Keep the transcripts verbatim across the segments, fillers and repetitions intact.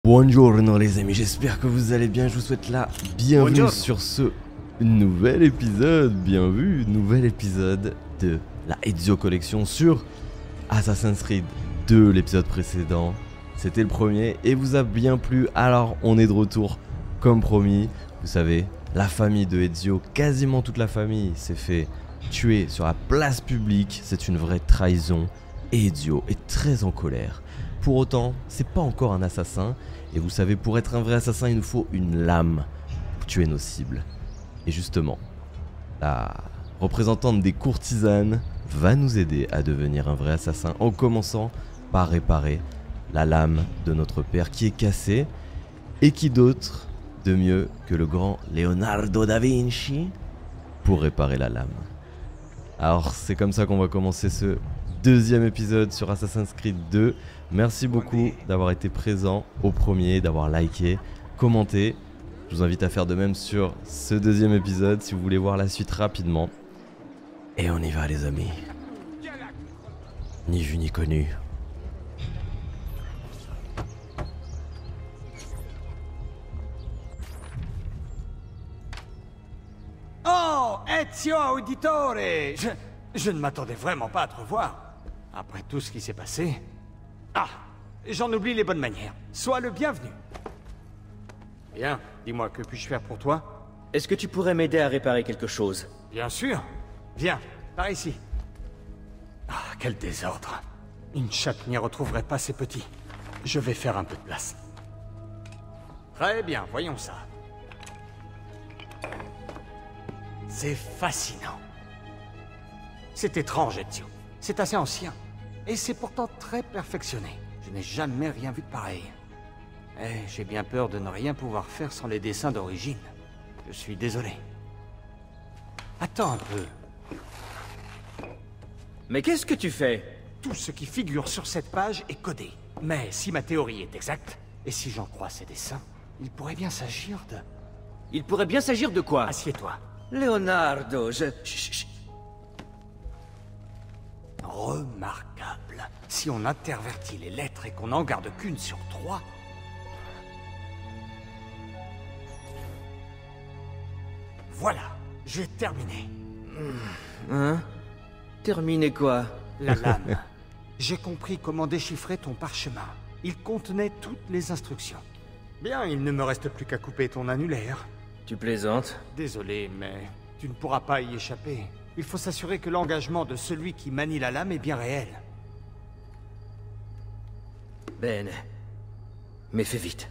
Buongiorno les amis, j'espère que vous allez bien, je vous souhaite la bienvenue Buongiorno. sur ce nouvel épisode, bien vu, nouvel épisode de la Ezio Collection sur Assassin's Creed deux, l'épisode précédent, c'était le premier et vous a bien plu, alors on est de retour comme promis, vous savez, la famille de Ezio, quasiment toute la famille s'est fait tuer sur la place publique, c'est une vraie trahison et Ezio est très en colère. Pour autant, c'est pas encore un assassin, et vous savez, pour être un vrai assassin, il nous faut une lame pour tuer nos cibles. Et justement, la représentante des courtisanes va nous aider à devenir un vrai assassin en commençant par réparer la lame de notre père qui est cassée, et qui d'autre de mieux que le grand Leonardo da Vinci pour réparer la lame. Alors c'est comme ça qu'on va commencer ce deuxième épisode sur Assassin's Creed deux. Merci beaucoup d'avoir été présent au premier, d'avoir liké, commenté. Je vous invite à faire de même sur ce deuxième épisode si vous voulez voir la suite rapidement. Et on y va les amis. Ni vu ni connu. Oh, Ezio Auditore! Je, je ne m'attendais vraiment pas à te revoir. Après tout ce qui s'est passé... Ah, j'en oublie les bonnes manières. Sois le bienvenu. Bien, dis-moi, que puis-je faire pour toi? Est-ce que tu pourrais m'aider à réparer quelque chose? Bien sûr. Viens, par ici. Ah, quel désordre. Une chatte n'y retrouverait pas ses petits. Je vais faire un peu de place. Très bien, voyons ça. C'est fascinant. C'est étrange, Ezio. C'est assez ancien. Et c'est pourtant très perfectionné. Je n'ai jamais rien vu de pareil. Eh, j'ai bien peur de ne rien pouvoir faire sans les dessins d'origine. Je suis désolé. Attends un peu. Mais qu'est-ce que tu fais? Tout ce qui figure sur cette page est codé. Mais si ma théorie est exacte, et si j'en crois ces dessins, il pourrait bien s'agir de... Il pourrait bien s'agir de quoi? Assieds-toi. Leonardo, je... Chut, chut. Remarquable. Si on intervertit les lettres et qu'on n'en garde qu'une sur trois... Voilà, j'ai terminé. Hein? Terminer quoi? La lame. J'ai compris comment déchiffrer ton parchemin. Il contenait toutes les instructions. Bien, il ne me reste plus qu'à couper ton annulaire. Tu plaisantes? Désolé, mais tu ne pourras pas y échapper. Il faut s'assurer que l'engagement de celui qui manie la lame est bien réel. Ben... Mais fais vite.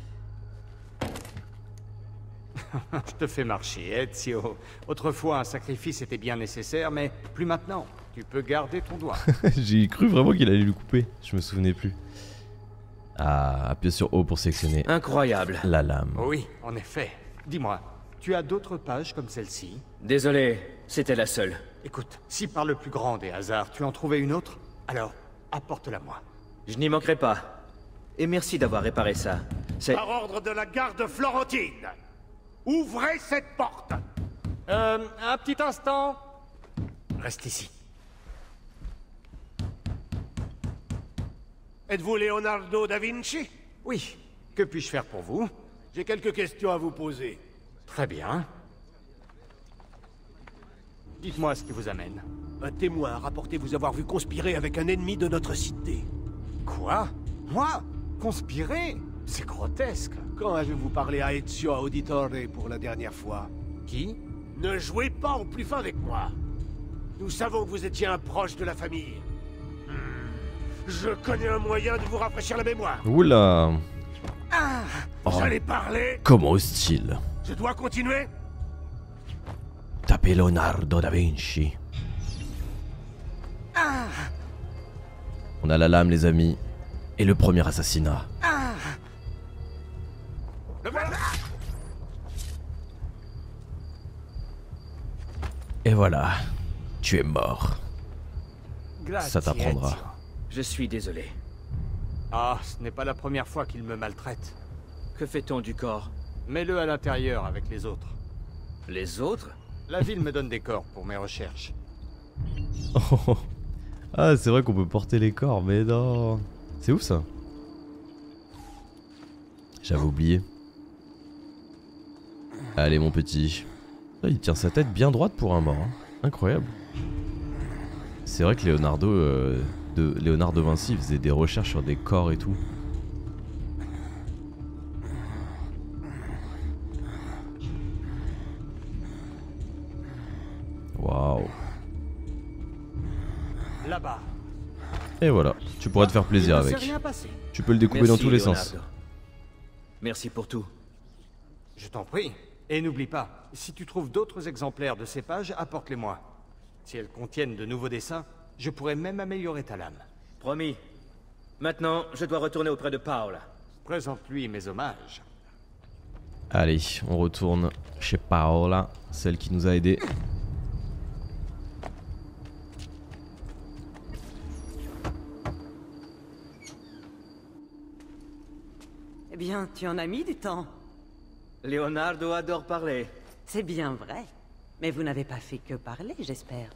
Je te fais marcher, Ezio. Autrefois, un sacrifice était bien nécessaire, mais plus maintenant. Tu peux garder ton doigt. J'ai cru vraiment qu'il allait lui couper, je me souvenais plus. Ah, appuyez sur O pour sélectionner Incroyable. la lame. Oui, en effet. Dis-moi, tu as d'autres pages comme celle-ci? Désolé, c'était la seule. Écoute, si par le plus grand des hasards, tu en trouvais une autre, alors apporte-la-moi. Je n'y manquerai pas. Et merci d'avoir réparé ça. C'est... Par ordre de la garde florentine, ouvrez cette porte. Euh, un petit instant. Reste ici. Êtes-vous Leonardo da Vinci? Oui, que puis-je faire pour vous? J'ai quelques questions à vous poser. Très bien. Dites-moi ce qui vous amène. Un témoin a rapporté vous avoir vu conspirer avec un ennemi de notre cité. Quoi? Moi? Conspirer? C'est grotesque. Quand avez-vous parlé à Ezio Auditore pour la dernière fois? Qui? Ne jouez pas au plus fin avec moi. Nous savons que vous étiez un proche de la famille. Hmm. Je connais un moyen de vous rafraîchir la mémoire. Oula. Ah! Oh, J'allais parler. comment hostile. Je dois continuer? Tapez Leonardo da Vinci. Ah! On a la lame les amis. Et le premier assassinat. Ah! Le voilà. Et voilà. Tu es mort. Grazie, Ça t'apprendra. Ezio. Je suis désolé. Ah, ce n'est pas la première fois qu'il me maltraite. Que fait-on du corps? Mets-le à l'intérieur avec les autres. Les autres? La ville me donne des corps pour mes recherches. Oh. Ah, c'est vrai qu'on peut porter les corps, mais non. C'est ouf ça. J'avais oublié. Allez mon petit. Ah, il tient sa tête bien droite pour un mort. Hein. Incroyable. C'est vrai que Leonardo, euh, de Léonard de Vinci faisait des recherches sur des corps et tout. Waouh. Là-bas. Et voilà, tu pourras te faire plaisir Il ne s'est avec. rien passé. Tu peux le découper Merci, dans tous les Leonardo. sens. Merci pour tout. Je t'en prie. Et n'oublie pas, si tu trouves d'autres exemplaires de ces pages, apporte-les-moi. Si elles contiennent de nouveaux dessins, je pourrais même améliorer ta lame. Promis. Maintenant, je dois retourner auprès de Paola. Présente-lui mes hommages. Allez, on retourne chez Paola, celle qui nous a aidés. Eh bien, tu en as mis du temps. Leonardo adore parler. C'est bien vrai. Mais vous n'avez pas fait que parler, j'espère.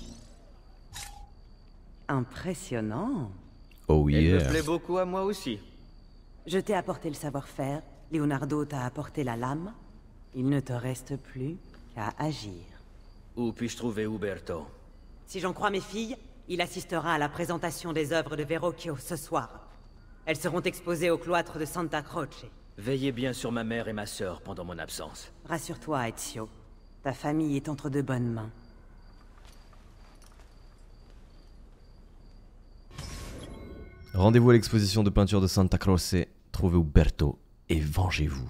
Impressionnant. Oh Elle me yeah. plaît beaucoup à moi aussi. Je t'ai apporté le savoir-faire, Leonardo t'a apporté la lame. Il ne te reste plus qu'à agir. Où puis-je trouver Uberto? Si j'en crois mes filles, il assistera à la présentation des œuvres de Verrocchio ce soir. Elles seront exposées au cloître de Santa Croce. Veillez bien sur ma mère et ma sœur pendant mon absence. Rassure-toi, Ezio. Ta famille est entre de bonnes mains. Rendez-vous à l'exposition de peinture de Santa Croce, trouvez Uberto et vengez-vous.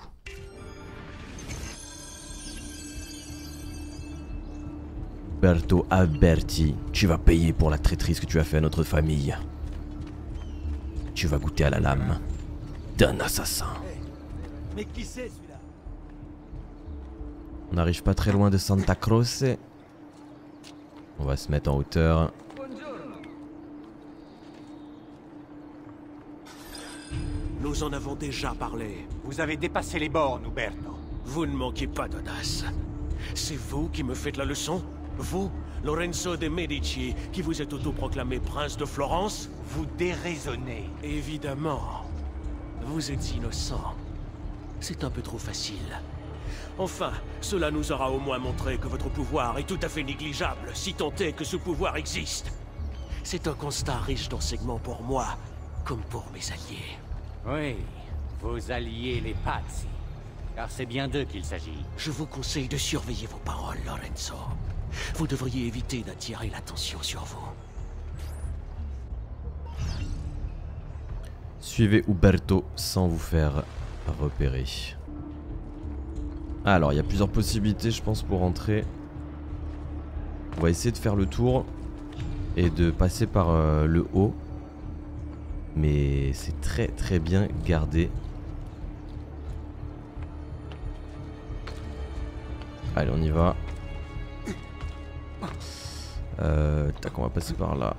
Uberto Alberti, tu vas payer pour la traîtrise que tu as fait à notre famille. Tu vas goûter à la lame d'un assassin. Mais qui c'est celui-là? On n'arrive pas très loin de Santa Croce. On va se mettre en hauteur. Nous en avons déjà parlé. Vous avez dépassé les bornes, Uberto. Vous ne manquez pas d'audace. C'est vous qui me faites la leçon? Vous, Lorenzo de Medici, qui vous êtes autoproclamé prince de Florence? Vous déraisonnez. Évidemment. Vous êtes innocent. C'est un peu trop facile. Enfin, cela nous aura au moins montré que votre pouvoir est tout à fait négligeable, si tant est que ce pouvoir existe. C'est un constat riche d'enseignements pour moi, comme pour mes alliés. Oui, vos alliés les Pazzi. Car c'est bien d'eux qu'il s'agit. Je vous conseille de surveiller vos paroles, Lorenzo. Vous devriez éviter d'attirer l'attention sur vous. Suivez Uberto sans vous faire repérer. Alors, il y a plusieurs possibilités, je pense, pour rentrer. On va essayer de faire le tour et de passer par euh, le haut. Mais c'est très très bien gardé. Allez, on y va. Euh, tac, on va passer par là.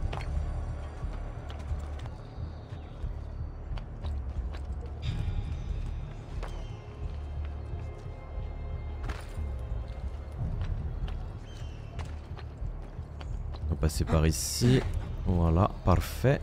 On va passer par ici. Voilà, parfait.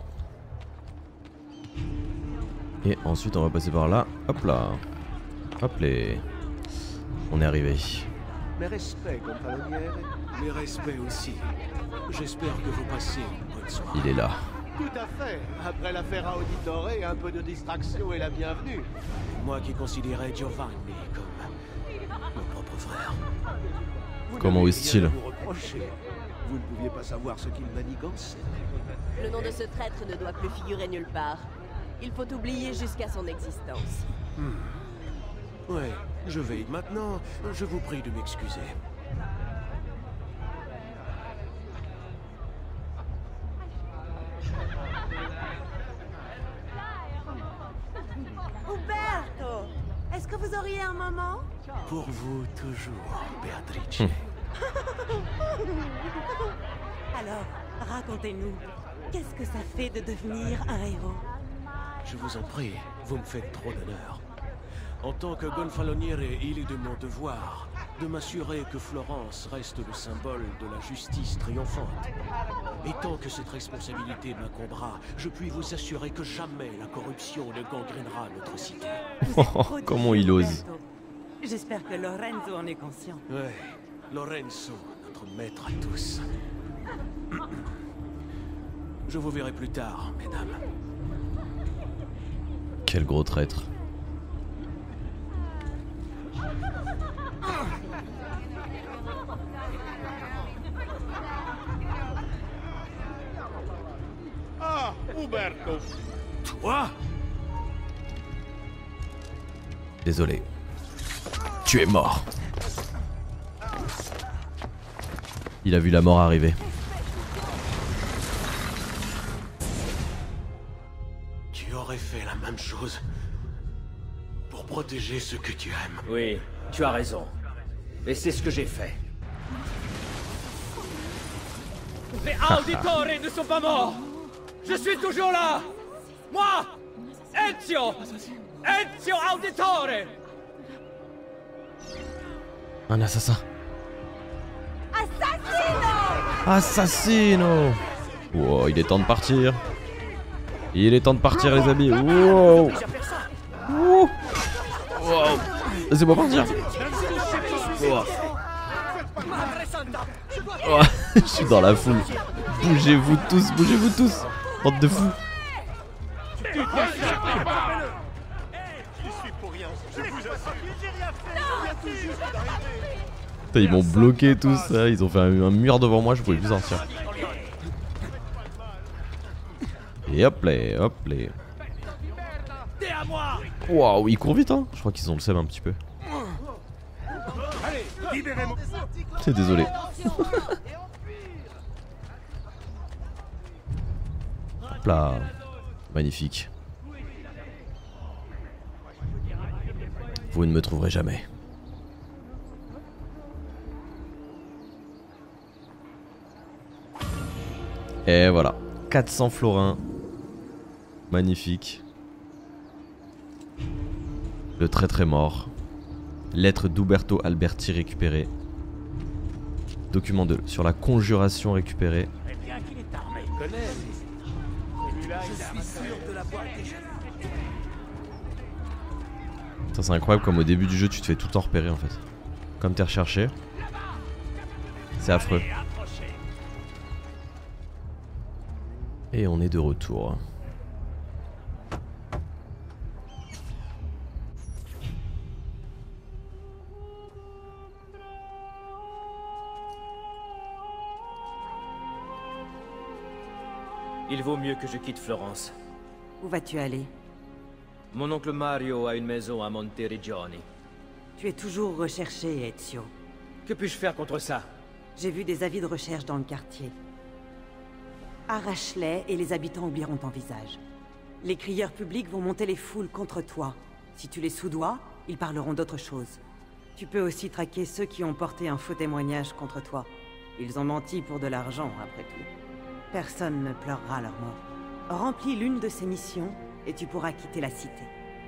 Et ensuite on va passer par là. Hop là. Hop les. On est arrivé. Mes respects, compagnonnière. Mes respects aussi. J'espère que vous passez une bonne soirée. Il est là. Tout à fait. Après l'affaire à Auditore, un peu de distraction est la bienvenue. Moi qui considérais Giovanni comme mon propre frère. Vous Comment n'avez est-il? rien à vous reprocher. Vous ne pouviez pas savoir ce qu'il manigançait. Le nom de ce traître ne doit plus figurer nulle part. Il faut oublier jusqu'à son existence. Hmm. Ouais, je vais. Maintenant, je vous prie de m'excuser. Uberto! Est-ce que vous auriez un moment? Pour vous, toujours, Beatrice. Alors, racontez-nous, qu'est-ce que ça fait de devenir un héros? Je vous en prie, vous me faites trop d'honneur. En tant que gonfaloniere, il est de mon devoir de m'assurer que Florence reste le symbole de la justice triomphante. Et tant que cette responsabilité m'incombera, je puis vous assurer que jamais la corruption ne gangrénera notre cité. Comment il ose. J'espère que Lorenzo en est conscient. Ouais, Lorenzo, notre maître à tous. Je vous verrai plus tard, mesdames. Quel gros traître. Ah, Uberto. Toi? Désolé. Tu es mort. Il a vu la mort arriver. Tu aurais fait la même chose pour protéger ceux que tu aimes. Oui, tu as raison. Et c'est ce que j'ai fait. Les Auditores ne sont pas morts. Je suis toujours là. Moi, Ezio. Ezio Auditore. Un assassin. Assassino. Wow, il est temps de partir. Il est temps de partir les amis. Wow. Wow. Wow. Laissez-moi partir. Wow. Oh, je suis dans la foule. Bougez-vous tous, bougez-vous tous. Bande de fous. Putain, ils m'ont bloqué tous, ça. Ils ont fait un, un mur devant moi, je pouvais plus sortir. Et hop là, hop là. Waouh, ils courent vite hein. Je crois qu'ils ont le seum un petit peu. C'est désolé. Hop là. Magnifique. Vous ne me trouverez jamais. Et voilà. quatre cents florins. Magnifique. Le traître est mort. Lettre d'Uberto Alberti récupérée. Document de, sur la conjuration récupérée. Ça c'est incroyable comme au début du jeu tu te fais tout le temps repérer en fait. Comme t'es recherché. C'est affreux. Et on est de retour. Il vaut mieux que je quitte Florence. Où vas-tu aller? Mon oncle Mario a une maison à Monteriggioni. Tu es toujours recherché, Ezio. Que puis-je faire contre ça? J'ai vu des avis de recherche dans le quartier. Arrache-les et les habitants oublieront ton visage. Les crieurs publics vont monter les foules contre toi. Si tu les soudoies, ils parleront d'autre chose. Tu peux aussi traquer ceux qui ont porté un faux témoignage contre toi. Ils ont menti pour de l'argent, après tout. Personne ne pleurera leur mort. Remplis l'une de ces missions et tu pourras quitter la cité.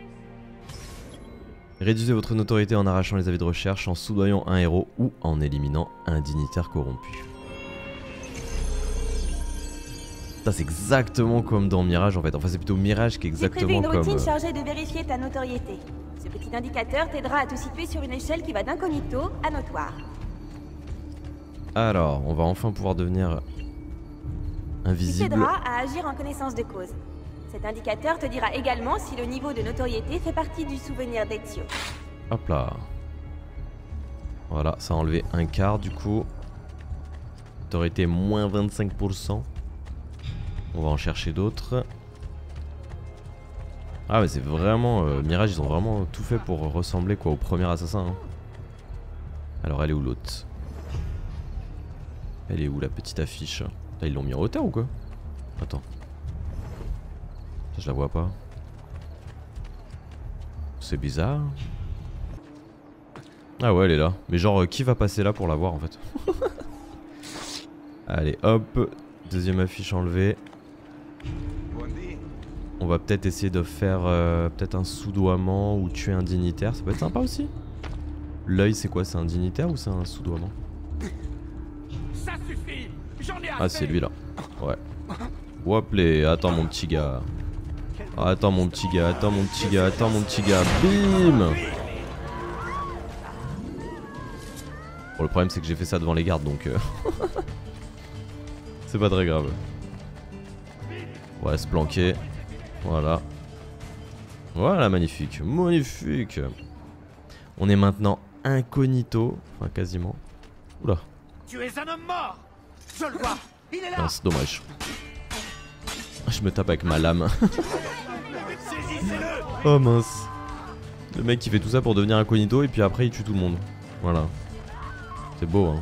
Réduisez votre notoriété en arrachant les avis de recherche, en soudoyant un héros ou en éliminant un dignitaire corrompu. Ça c'est exactement comme dans Mirage en fait. Enfin c'est plutôt Mirage qui est exactement une comme... routine euh... chargée de vérifier ta notoriété. Ce petit indicateur t'aidera à te situer sur une échelle qui va d'incognito à notoire. Alors, on va enfin pouvoir devenir invisible. Il t'aidera à agir en connaissance de cause. Cet indicateur te dira également si le niveau de notoriété fait partie du souvenir d'Ezio. Hop là. Voilà, ça a enlevé un quart du coup. Notoriété moins vingt-cinq pour cent. On va en chercher d'autres. Ah mais c'est vraiment... Euh, Mirage, ils ont vraiment tout fait pour ressembler quoi au premier assassin. Hein. Alors elle est où l'autre? Elle est où la petite affiche? Là, ils l'ont mis en hauteur ou quoi? Attends. Ça, je la vois pas. C'est bizarre. Ah ouais elle est là. Mais genre euh, qui va passer là pour la voir en fait? Allez hop. Deuxième affiche enlevée. On va peut-être essayer de faire euh, peut-être un soudoiement ou tuer un dignitaire. Ça peut être sympa aussi. L'œil, c'est quoi? C'est un dignitaire ou c'est un soudoiement? Ça suffit. J'en ai assez. Ah, c'est lui là. Ouais. Hop les. Attends mon petit gars. Attends mon petit gars. Attends mon petit gars. Attends mon petit gars. Bim. Bon, le problème c'est que j'ai fait ça devant les gardes donc. Euh... c'est pas très grave. On va se planquer. Voilà. Voilà, magnifique. Magnifique. On est maintenant incognito. Enfin, quasiment. Oula. Tu es un homme mort. Je le vois. Il est là. Non, c'est dommage. Je me tape avec ma lame. Oh mince. Le mec qui fait tout ça pour devenir incognito et puis après il tue tout le monde. Voilà. C'est beau hein.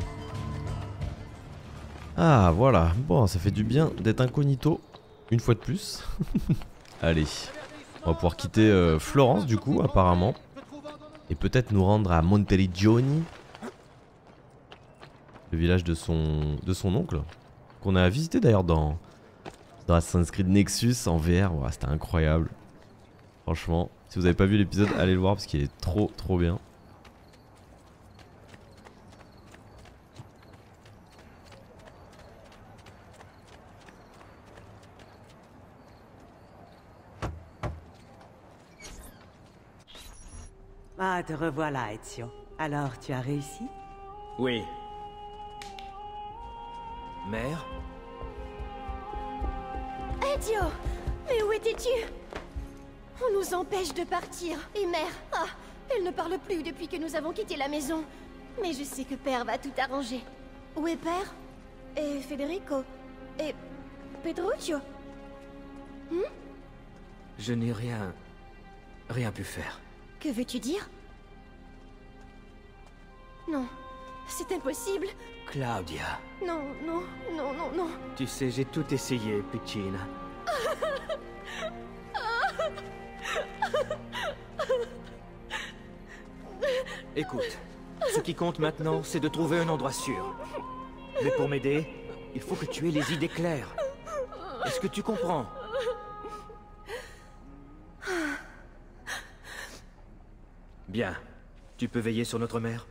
Ah voilà. Bon, ça fait du bien d'être incognito. Une fois de plus. Allez. On va pouvoir quitter euh, Florence du coup apparemment. Et peut-être nous rendre à Monteriggioni. Le village de son, de son oncle. Qu'on a visité d'ailleurs dans, dans Assassin's Creed Nexus en V R. Wow, c'était incroyable. Franchement. Si vous n'avez pas vu l'épisode, allez le voir parce qu'il est trop trop bien. Ah, te revoilà, Ezio. Alors, tu as réussi? Oui. Mère? Ezio! Mais où étais-tu? On nous empêche de partir. Et mère, ah, elle ne parle plus depuis que nous avons quitté la maison. Mais je sais que Père va tout arranger. Où est Père? Et Federico? Et Petruccio? Hmm? Je n'ai rien... rien pu faire. Que veux-tu dire? Non, c'est impossible. Claudia. Non, non, non, non, non. Tu sais, j'ai tout essayé, Piccina. Écoute, ce qui compte maintenant, c'est de trouver un endroit sûr. Mais pour m'aider, il faut que tu aies les idées claires. Est-ce que tu comprends? Bien. Tu peux veiller sur notre mère?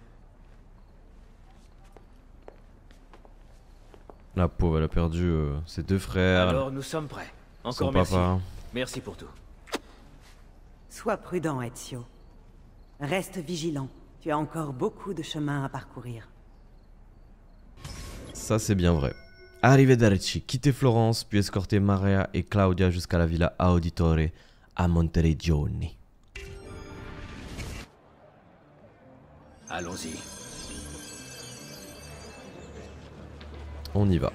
La pauvre, elle a perdu euh, ses deux frères. Alors nous sommes prêts. Encore son merci. papa. Merci pour tout. Sois prudent, Ezio. Reste vigilant. Tu as encore beaucoup de chemin à parcourir. Ça c'est bien vrai. Arrivederci, quittez Florence, puis escortez Maria et Claudia jusqu'à la Villa Auditore à Monteriggioni. Allons-y. On y va.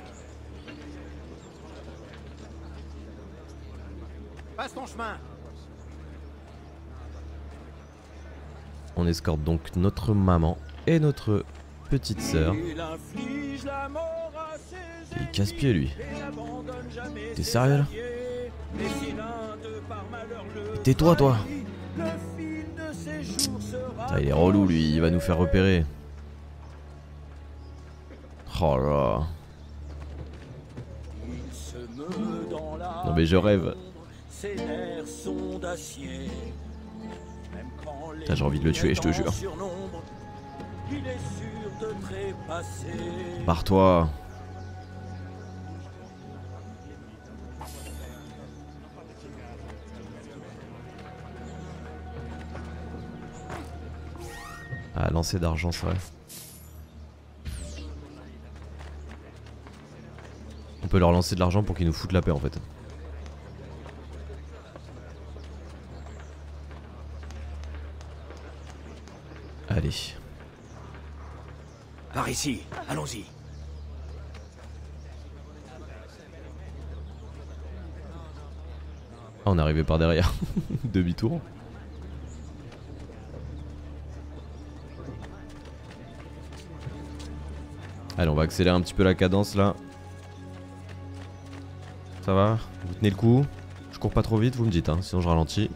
Passe ton chemin. On escorte donc notre maman et notre petite sœur. Il casse-pied lui. T'es sérieux là? Tais-toi toi. Ah, il est relou lui, il va nous faire repérer. Oh là. Non mais je rêve. J'ai envie de le tuer, je te jure. Barre-toi. Ah, lancer d'argent, c'est vrai. On peut leur lancer de l'argent pour qu'ils nous foutent la paix en fait. Allez. Par ici, allons-y. Ah, on est arrivé par derrière. Demi-tour. Allez, on va accélérer un petit peu la cadence là. Ça va? Vous tenez le coup? Je cours pas trop vite, vous me dites, hein, sinon je ralentis.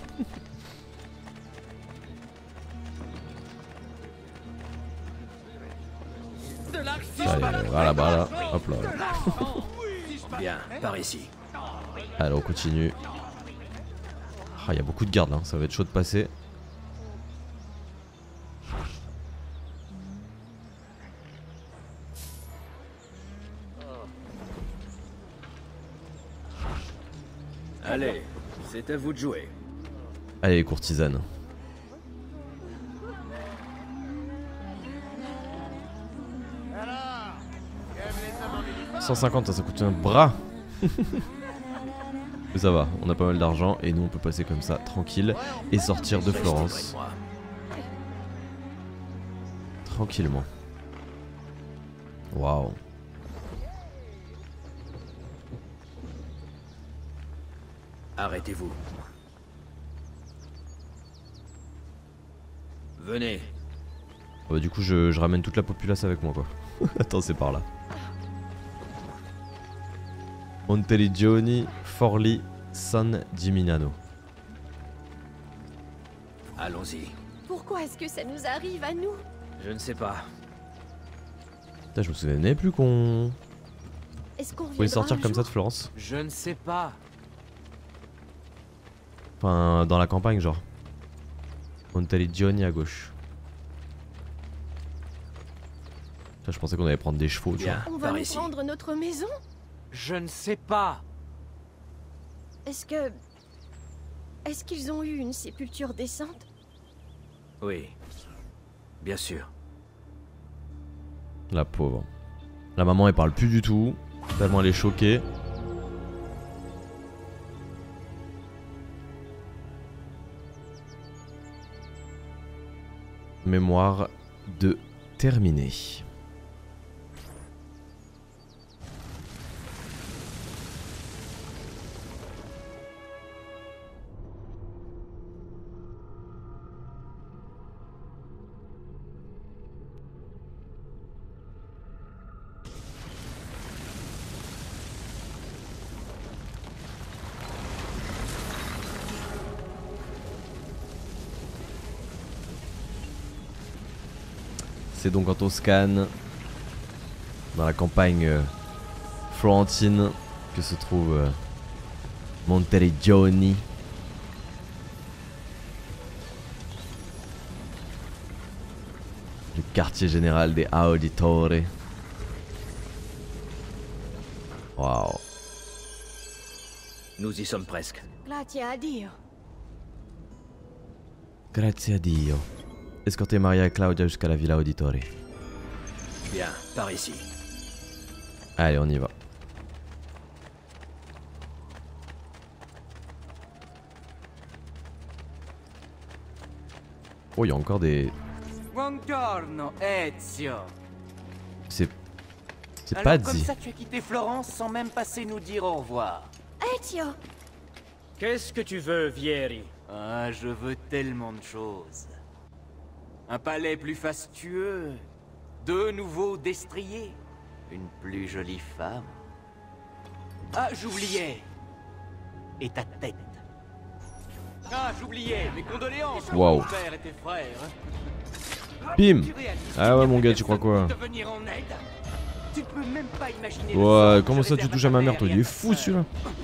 Allez, voilà, bah là, hop là. Bien, par ici. Allez, on continue. Ah, il y a beaucoup de gardes là, ça va être chaud de passer. Allez, c'est à vous de jouer. Allez, courtisane. cent cinquante, ça, ça coûte un bras. Mais ça va, on a pas mal d'argent et nous on peut passer comme ça, tranquille, et sortir de Florence. Tranquillement. Waouh. Arrêtez-vous. Venez. Ah bah du coup je, je ramène toute la populace avec moi quoi. Attends, c'est par là. Monteriggioni, Forlì, San Gimignano. Allons-y. Pourquoi est-ce que ça nous arrive à nous? Je ne sais pas. Putain, je me souvenais plus qu'on Est-ce qu'on pouvait sortir comme ça de Florence. Je ne sais pas. Enfin, dans la campagne, genre. Monteriggioni à gauche. Là, je pensais qu'on allait prendre des chevaux, tu vois. On va nous prendre notre maison? Je ne sais pas. Est-ce que... Est-ce qu'ils ont eu une sépulture décente? Oui. Bien sûr. La pauvre. La maman, elle parle plus du tout. Tellement elle est choquée. Mémoire de terminer. C'est donc en Toscane, dans la campagne euh, florentine, que se trouve euh, Monteriggioni. Le quartier général des Auditore. Waouh. Nous y sommes presque. Grazie a Dio. Grazie a Dio. Escortez Maria et Claudia jusqu'à la Villa Auditore. Bien, par ici. Allez, on y va. Oh, il y a encore des... Buongiorno, Ezio. C'est... C'est Alors, pas comme dit. ça, tu as quitté Florence sans même passer nous dire au revoir. Ezio! Qu'est-ce que tu veux, Vieri? Ah, je veux tellement de choses. Un palais plus fastueux, deux nouveaux destriers, une plus jolie femme. Ah, j'oubliais. Et ta tête. Ah, j'oubliais, mes condoléances pour Waouh. ton père et tes frères. Bim. Tu réalises Ah ouais, qu'il y a mon gars, tu crois quoi? personne pour te venir en aide. Tu peux même pas imaginer. Ouais, comment ça tu touches à ma mère, toi? Il est fou celui-là.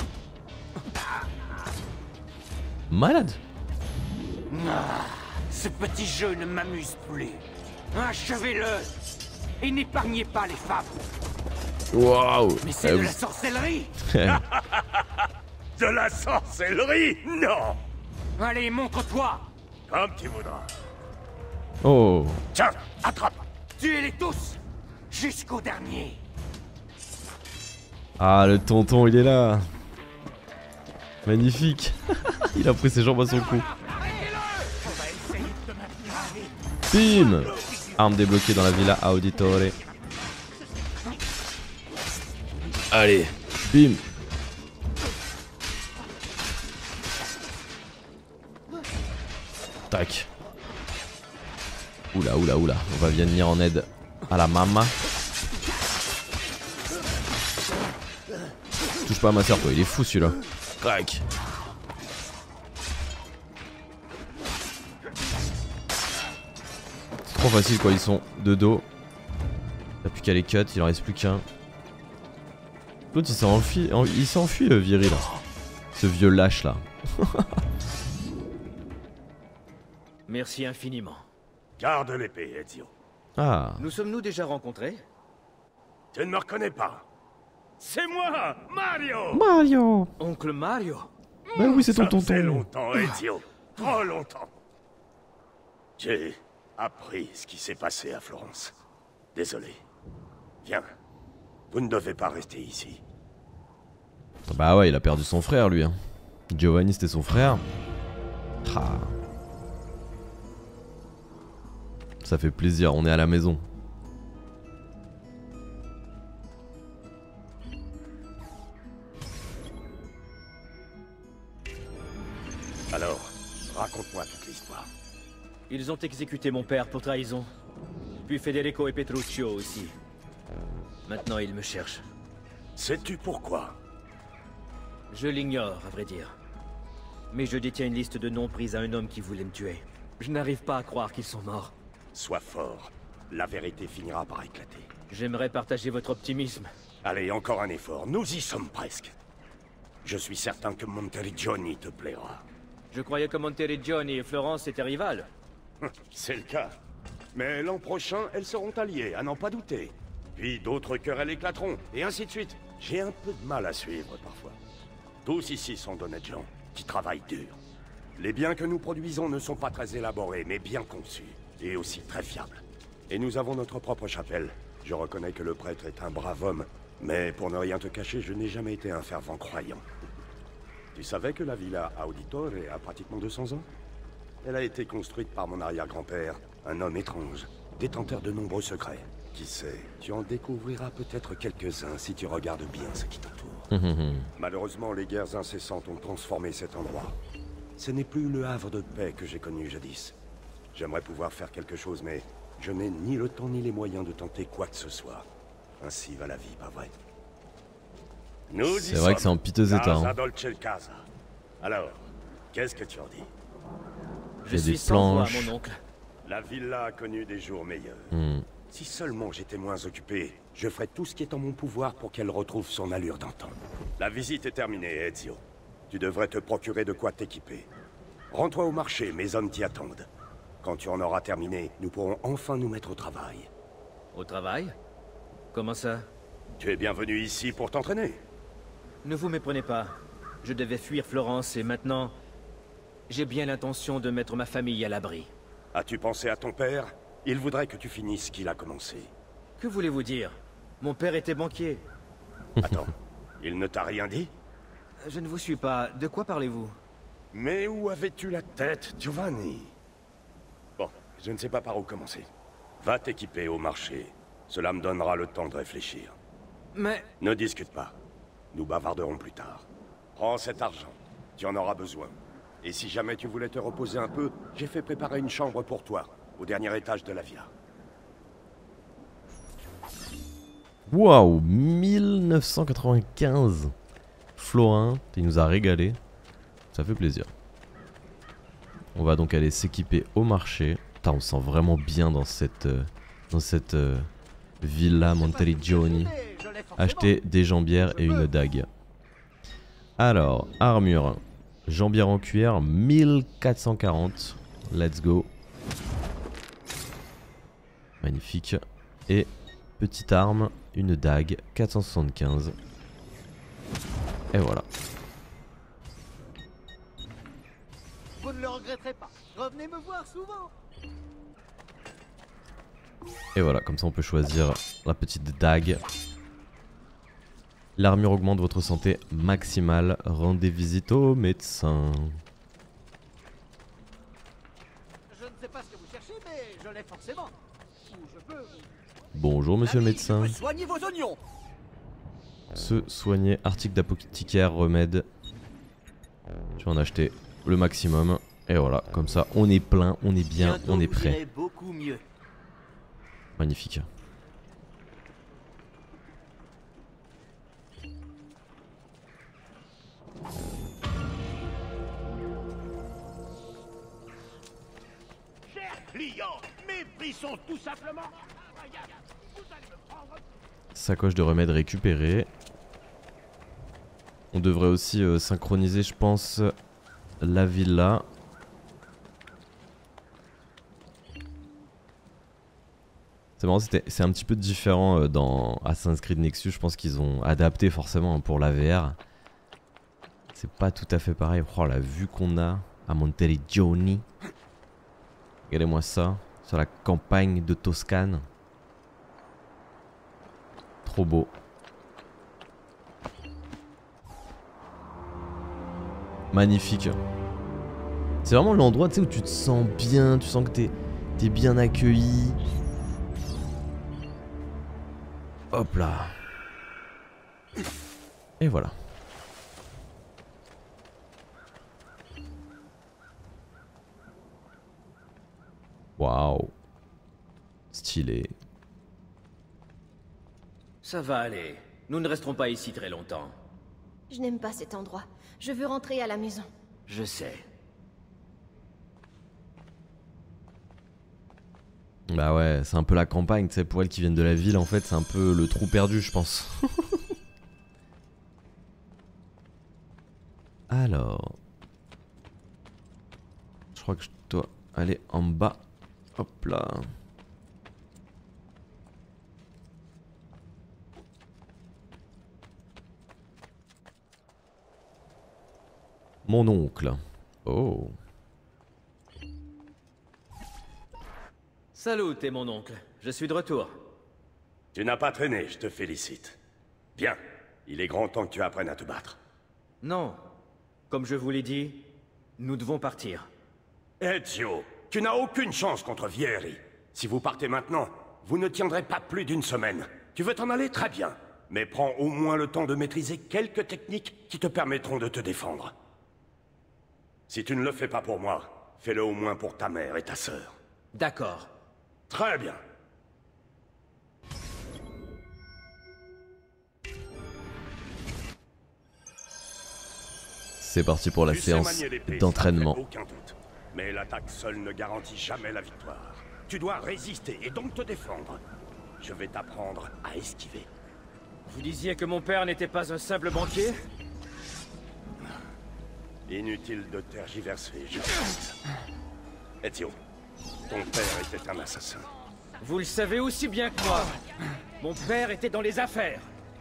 Malade. Ah, ce petit jeu ne m'amuse plus. Achevez-le. Et n'épargnez pas les femmes. Waouh. Mais c'est Eh, de la vous- sorcellerie. De la sorcellerie? Non! Allez, montre-toi. Comme tu voudras. Oh. Tiens, attrape! Tuez-les tous. Jusqu'au dernier. Ah, le tonton, il est là. Magnifique. Il a pris ses jambes à son cou. Bim. Arme débloquée dans la Villa Auditore. Allez. Bim. Tac. Oula, oula, oula. On va venir en aide à la mama. Touche pas à ma soeur, toi. Il est fou celui-là. Crac. C'est trop facile quoi. Ils sont de dos. T'as plus qu'à les cut. Il en reste plus qu'un. L'autre il s'est enfui. Il s'est enfui le viril. Ce vieux lâche là. Merci infiniment. Garde l'épée, Ezio. Ah. Nous sommes-nous déjà rencontrés? Tu ne me reconnais pas? C'est moi, Mario! Mario! Oncle Mario? Ben oui, c'est ton Ça tonton. fait longtemps, Ezio. Trop longtemps. J'ai appris ce qui s'est passé à Florence. Désolé. Viens. Vous ne devez pas rester ici. Bah ouais, il a perdu son frère, lui. Hein. Giovanni, c'était son frère. Ah. Ça fait plaisir, on est à la maison. Alors, raconte-moi toute l'histoire. Ils ont exécuté mon père pour trahison. Puis Federico et Petruccio aussi. Maintenant, ils me cherchent. Sais-tu pourquoi? Je l'ignore, à vrai dire. Mais je détiens une liste de noms pris à un homme qui voulait me tuer. Je n'arrive pas à croire qu'ils sont morts. Sois fort. La vérité finira par éclater. J'aimerais partager votre optimisme. Allez, encore un effort. Nous y sommes presque. Je suis certain que Monteriggioni te plaira. Je croyais que Monteriggioni et Florence étaient rivales. C'est le cas. Mais l'an prochain, elles seront alliées, à n'en pas douter. Puis d'autres querelles éclateront, et ainsi de suite. J'ai un peu de mal à suivre parfois. Tous ici sont d'honnêtes gens, qui travaillent dur. Les biens que nous produisons ne sont pas très élaborés, mais bien conçus, et aussi très fiables. Et nous avons notre propre chapelle. Je reconnais que le prêtre est un brave homme, mais pour ne rien te cacher, je n'ai jamais été un fervent croyant. Tu savais que la villa Auditore a pratiquement deux cents ans? Elle a été construite par mon arrière-grand-père, un homme étrange, détenteur de nombreux secrets. Qui sait, tu en découvriras peut-être quelques-uns si tu regardes bien ce qui t'entoure. Malheureusement, les guerres incessantes ont transformé cet endroit. Ce n'est plus le havre de paix que j'ai connu jadis. J'aimerais pouvoir faire quelque chose, mais je n'ai ni le temps ni les moyens de tenter quoi que ce soit. Ainsi va la vie, pas vrai? C'est vrai que c'est en piteux état. Hein. Alors, qu'est-ce que tu en dis? Je suis sans voix, mon oncle. La villa a connu des jours meilleurs. Hmm. Si seulement j'étais moins occupé, je ferais tout ce qui est en mon pouvoir pour qu'elle retrouve son allure d'antan. La visite est terminée, Ezio. Tu devrais te procurer de quoi t'équiper. Rends-toi au marché, mes hommes t'y attendent. Quand tu en auras terminé, nous pourrons enfin nous mettre au travail. Au travail? Comment ça? Tu es bienvenu ici pour t'entraîner. Ne vous méprenez pas. Je devais fuir Florence et maintenant... j'ai bien l'intention de mettre ma famille à l'abri. As-tu pensé à ton père? Il voudrait que tu finisses ce qu'il a commencé. Que voulez-vous dire? Mon père était banquier. Attends, il ne t'a rien dit? Je ne vous suis pas. De quoi parlez-vous? Mais où avais-tu la tête, Giovanni? Bon, je ne sais pas par où commencer. Va t'équiper au marché. Cela me donnera le temps de réfléchir. Mais... Ne discute pas. Nous bavarderons plus tard. Prends cet argent. Tu en auras besoin. Et si jamais tu voulais te reposer un peu, j'ai fait préparer une chambre pour toi, au dernier étage de la villa. Waouh, mille neuf cent quatre-vingt-quinze. Florin, il nous a régalé. Ça fait plaisir. On va donc aller s'équiper au marché. Putain, on se sent vraiment bien dans cette, euh, dans cette euh, villa Monteriggioni. Acheter des jambières et une dague. Alors, armure. Jambière en cuir, mille quatre cent quarante. Let's go. Magnifique. Et petite arme, une dague, quatre cent soixante-quinze. Et voilà. Vous ne le regretterez pas. Revenez me voir souvent. Et voilà, comme ça on peut choisir la petite dague. L'armure augmente votre santé maximale. Rendez visite au médecin. Je ne sais pas ce que vous cherchez, mais je l'ai forcément. Ou je peux. Bonjour monsieur le médecin. Soignez vos oignons. Se soigner, article d'apothicaire, remède. Je vais en acheter le maximum. Et voilà, comme ça on est plein, on est bien, on est prêt. Beaucoup mieux. Magnifique. Clients, mes prix sont tout simplement... Sacoche de remède récupérée. On devrait aussi euh, synchroniser, je pense, la villa. C'est marrant, c'est un petit peu différent euh, dans Assassin's Creed Nexus. Je pense qu'ils ont adapté forcément pour la V R. C'est pas tout à fait pareil. Oh, la vue qu'on a à Monteriggioni. Regardez-moi ça. Sur la campagne de Toscane. Trop beau. Magnifique. C'est vraiment l'endroit, tu sais, où tu te sens bien. Tu sens que t'es t'es bien accueilli. Hop là. Et voilà. Waouh. Stylé. Ça va aller. Nous ne resterons pas ici très longtemps. Je n'aime pas cet endroit. Je veux rentrer à la maison. Je sais. Bah ouais, c'est un peu la campagne, tu sais, pour elles qui viennent de la ville, en fait, c'est un peu le trou perdu, je pense. Alors... Je crois que je dois aller en bas. Hop là. Mon oncle. Oh. Salut, t'es mon oncle. Je suis de retour. Tu n'as pas traîné, je te félicite. Bien, il est grand temps que tu apprennes à te battre. Non. Comme je vous l'ai dit, nous devons partir. Ezio, tu n'as aucune chance contre Vieri. Si vous partez maintenant, vous ne tiendrez pas plus d'une semaine. Tu veux t'en aller? Très bien. Mais prends au moins le temps de maîtriser quelques techniques qui te permettront de te défendre. Si tu ne le fais pas pour moi, fais-le au moins pour ta mère et ta sœur. D'accord. Très bien. C'est parti pour la Tu sais séance manier l'épée, d'entraînement. ça ne fait aucun doute. Mais l'attaque seule ne garantit jamais la victoire. Tu dois résister et donc te défendre. Je vais t'apprendre à esquiver. Vous disiez que mon père n'était pas un simple banquier? Inutile de tergiverser, je pense. Ezio, ton père était un assassin. Vous le savez aussi bien que moi. Mon père était dans les affaires.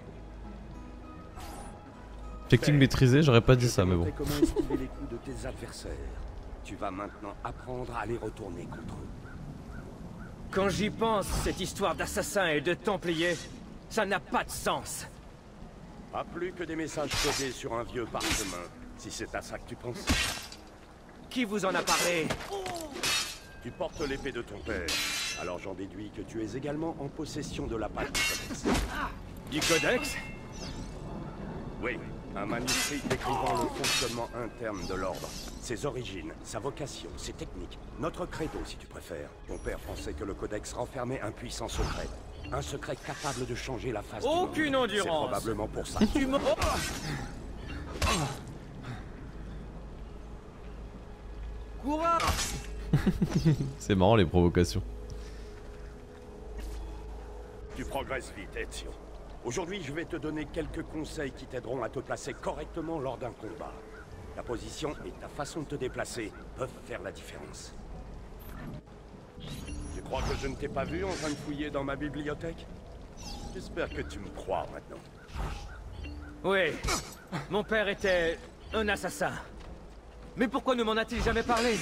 Technique maîtrisée, j'aurais pas dit Je ça, t'ai mais bon. montré comment esquiver les coups de tes adversaires. Tu vas maintenant apprendre à les retourner contre eux. Quand j'y pense, cette histoire d'assassin et de templier, ça n'a pas de sens. Pas plus que des messages codés sur un vieux parchemin, si c'est à ça que tu penses. Qui vous en a parlé? Tu portes l'épée de ton père, alors j'en déduis que tu es également en possession de la balle du codex. Du codex? Oui, un manuscrit décrivant le fonctionnement interne de l'ordre. Ses origines, sa vocation, ses techniques, notre credo si tu préfères. Ton père pensait que le codex renfermait un puissant secret. Un secret capable de changer la face Aucune du monde. endurance. C'est probablement pour ça. Tu me... Courage! C'est marrant les provocations. Tu progresses vite, Ezio. Aujourd'hui, je vais te donner quelques conseils qui t'aideront à te placer correctement lors d'un combat. Ta position et ta façon de te déplacer peuvent faire la différence. Tu crois que je ne t'ai pas vu en train de fouiller dans ma bibliothèque? J'espère que tu me crois maintenant. Oui, mon père était un assassin. Mais pourquoi ne m'en a-t-il jamais parlé?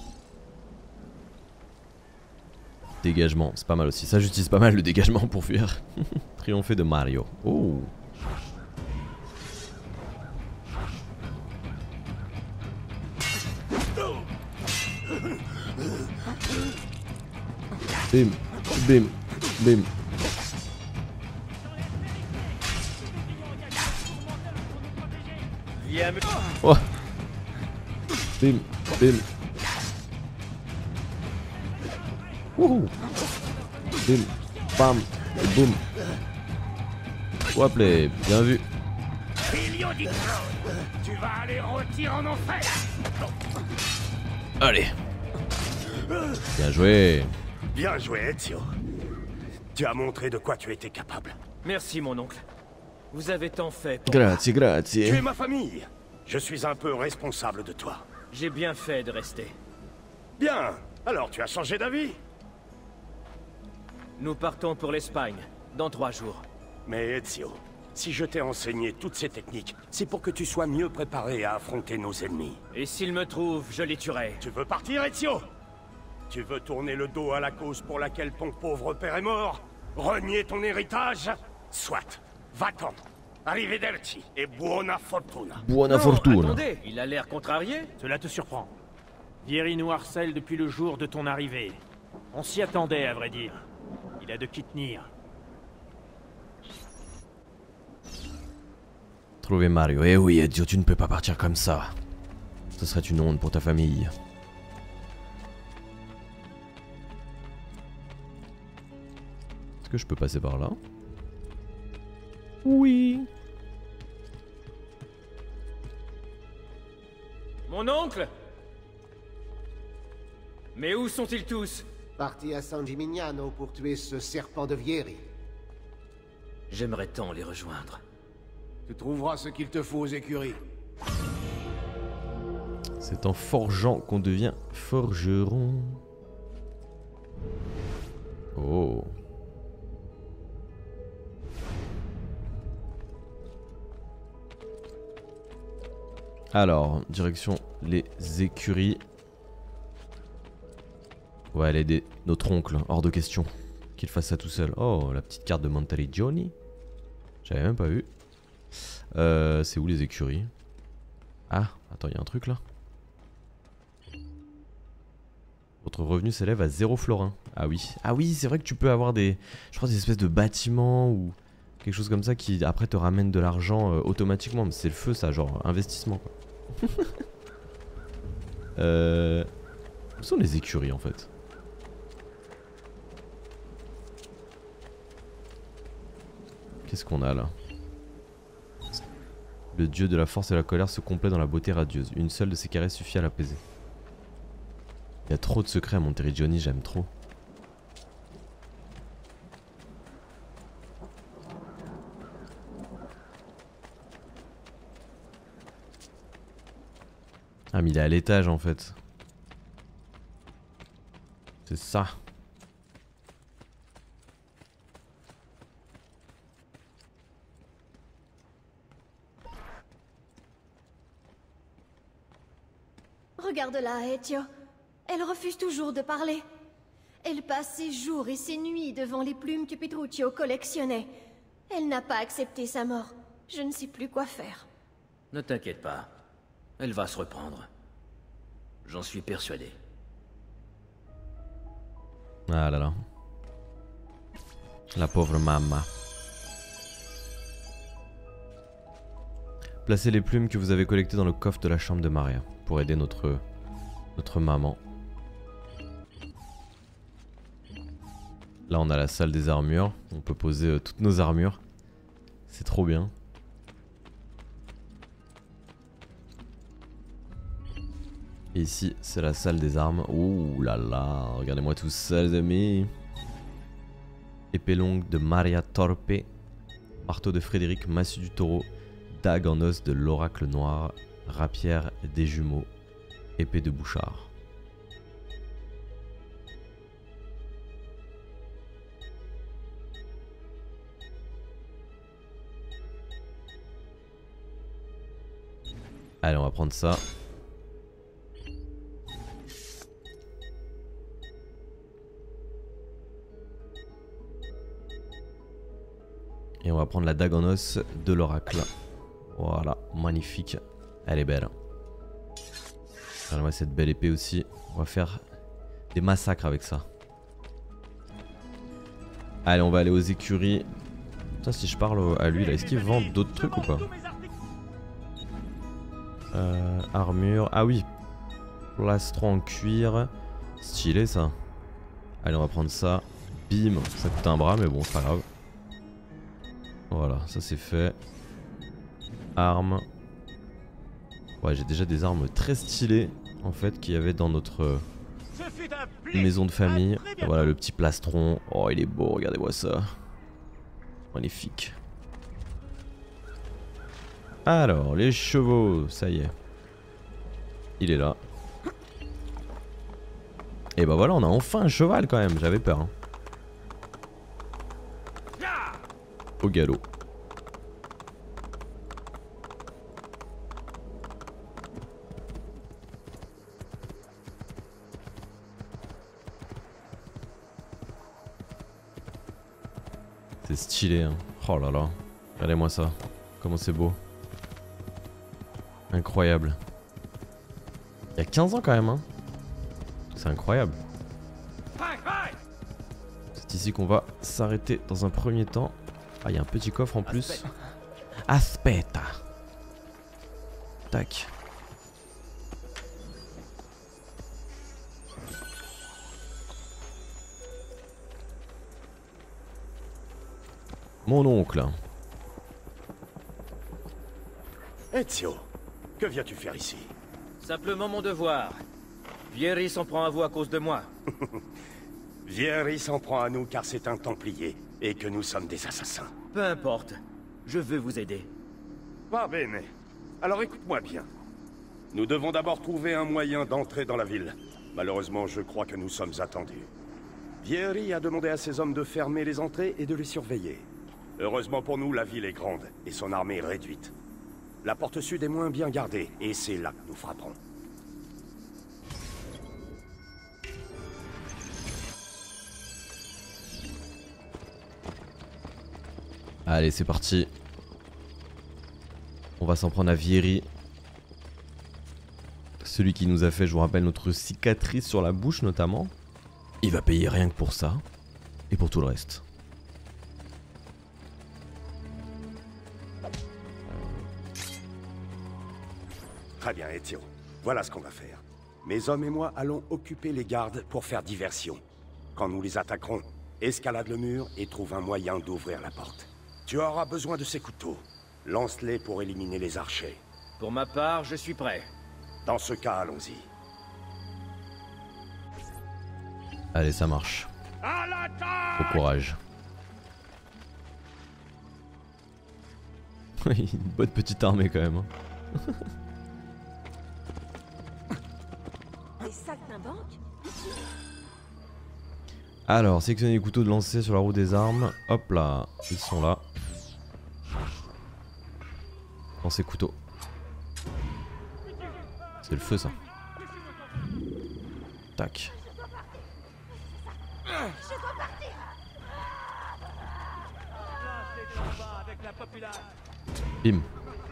Dégagement, c'est pas mal aussi. Ça, j'utilise pas mal le dégagement pour fuir. Triompher de Mario. Oh. Bim, bim, bim. Viens me... Oh. Bim, bim. Wouhou. Bim, bam, boum. Hop là, bien vu. Tu vas aller rôtir en enfer. Allez. Bien joué. Bien joué, Ezio. Tu as montré de quoi tu étais capable. Merci, mon oncle. Vous avez tant fait pour... Grazie, Tu es grazie. ma famille. Je suis un peu responsable de toi. J'ai bien fait de rester. Bien. Alors tu as changé d'avis? Nous partons pour l'Espagne, dans trois jours. Mais Ezio, si je t'ai enseigné toutes ces techniques, c'est pour que tu sois mieux préparé à affronter nos ennemis. Et s'ils me trouvent, je les tuerai. Tu veux partir, Ezio? Tu veux tourner le dos à la cause pour laquelle ton pauvre père est mort? Renier ton héritage? Soit. Va-t'en. Arrivederci et buona fortuna. Buona non, fortuna. Attendez, il a l'air contrarié. Cela te surprend. Vieri nous harcèle depuis le jour de ton arrivée. On s'y attendait, à vrai dire. Il a de qui tenir. Trouver Mario. Eh oui, Ezio, tu ne peux pas partir comme ça. Ce serait une honte pour ta famille. Est-ce que je peux passer par là? Oui. Mon oncle? Mais où sont-ils tous? Parti à San Gimignano pour tuer ce serpent de Vieri. J'aimerais tant les rejoindre. Tu trouveras ce qu'il te faut aux écuries. C'est en forgeant qu'on devient forgeron. Oh. Alors, direction les écuries. Ouais, aller aider notre oncle, hors de question qu'il fasse ça tout seul. Oh, la petite carte de Monteriggioni. J'avais même pas vu. Euh, c'est où les écuries? Ah, attends, il y a un truc là. Votre revenu s'élève à zéro florin. Ah oui, ah oui, c'est vrai que tu peux avoir des, je crois des espèces de bâtiments ou quelque chose comme ça qui après te ramène de l'argent euh, automatiquement. Mais c'est le feu ça, genre investissement quoi. euh... Où sont les écuries en fait? Qu'est-ce qu'on a là? Le dieu de la force et de la colère se complaît dans la beauté radieuse. Une seule de ses caresses suffit à l'apaiser. Il y a trop de secrets à Monteriggioni, j'aime trop. Ah mais il est à l'étage en fait. C'est ça. Regarde-la, Ezio. Elle refuse toujours de parler. Elle passe ses jours et ses nuits devant les plumes que Petruccio collectionnait. Elle n'a pas accepté sa mort. Je ne sais plus quoi faire. Ne t'inquiète pas. Elle va se reprendre. J'en suis persuadé. Ah là là. La pauvre maman. Placez les plumes que vous avez collectées dans le coffre de la chambre de Maria pour aider notre, notre maman. Là on a la salle des armures. On peut poser euh, toutes nos armures. C'est trop bien. Et ici c'est la salle des armes. Ouh là là, regardez-moi tout ça les amis. Épée longue de Maria Torpe. Marteau de Frédéric, massue du taureau. Dague en os de l'oracle noir. Rapière des jumeaux. Épée de Bouchard. Allez on va prendre ça. Et on va prendre la dague en os de l'oracle. Voilà, magnifique. Elle est belle. Regardez-moi cette belle épée aussi. On va faire des massacres avec ça. Allez, on va aller aux écuries. Putain, si je parle à lui là, est-ce qu'il vend d'autres trucs ou pas? euh, Armure. Ah oui. Plastron en cuir. Stylé ça. Allez, on va prendre ça. Bim. Ça coûte un bras, mais bon, c'est pas grave. Voilà, ça c'est fait. Armes. Ouais, j'ai déjà des armes très stylées en fait qu'il y avait dans notre maison de famille. Et voilà le petit plastron. Oh, il est beau, regardez-moi ça. Magnifique. Alors, les chevaux, ça y est. Il est là. Et bah voilà, on a enfin un cheval quand même, j'avais peur. Hein. au galop. C'est stylé hein. Oh là là. Regardez-moi ça. Comment c'est beau. Incroyable. Il y a quinze ans quand même hein. C'est incroyable. C'est ici qu'on va s'arrêter dans un premier temps. Ah il y a un petit coffre en plus. Aspetta. Tac. Mon oncle. Ezio, que viens-tu faire ici? Simplement mon devoir. Vieri s'en prend à vous à cause de moi. Vieri s'en prend à nous car c'est un Templier et que nous sommes des assassins. Peu importe. Je veux vous aider. Va bene. Alors écoute-moi bien. Nous devons d'abord trouver un moyen d'entrer dans la ville. Malheureusement, je crois que nous sommes attendus. Vieri a demandé à ses hommes de fermer les entrées et de les surveiller. Heureusement pour nous, la ville est grande et son armée est réduite. La porte sud est moins bien gardée et c'est là que nous frapperons. Allez, c'est parti. On va s'en prendre à Vieri. Celui qui nous a fait, je vous rappelle, notre cicatrice sur la bouche notamment. Il va payer rien que pour ça. Et pour tout le reste. Très bien, Ezio. Voilà ce qu'on va faire. Mes hommes et moi allons occuper les gardes pour faire diversion. Quand nous les attaquerons, escalade le mur et trouve un moyen d'ouvrir la porte. Tu auras besoin de ces couteaux. Lance-les pour éliminer les archers. Pour ma part, je suis prêt. Dans ce cas, allons-y. Allez, ça marche. Au courage. Une bonne petite armée quand même. Hein. Des saltimbanques? Alors, sélectionnez les couteaux de lancer sur la roue des armes. Hop là, ils sont là. Dans ces couteaux. C'est le feu ça. Tac. Bim.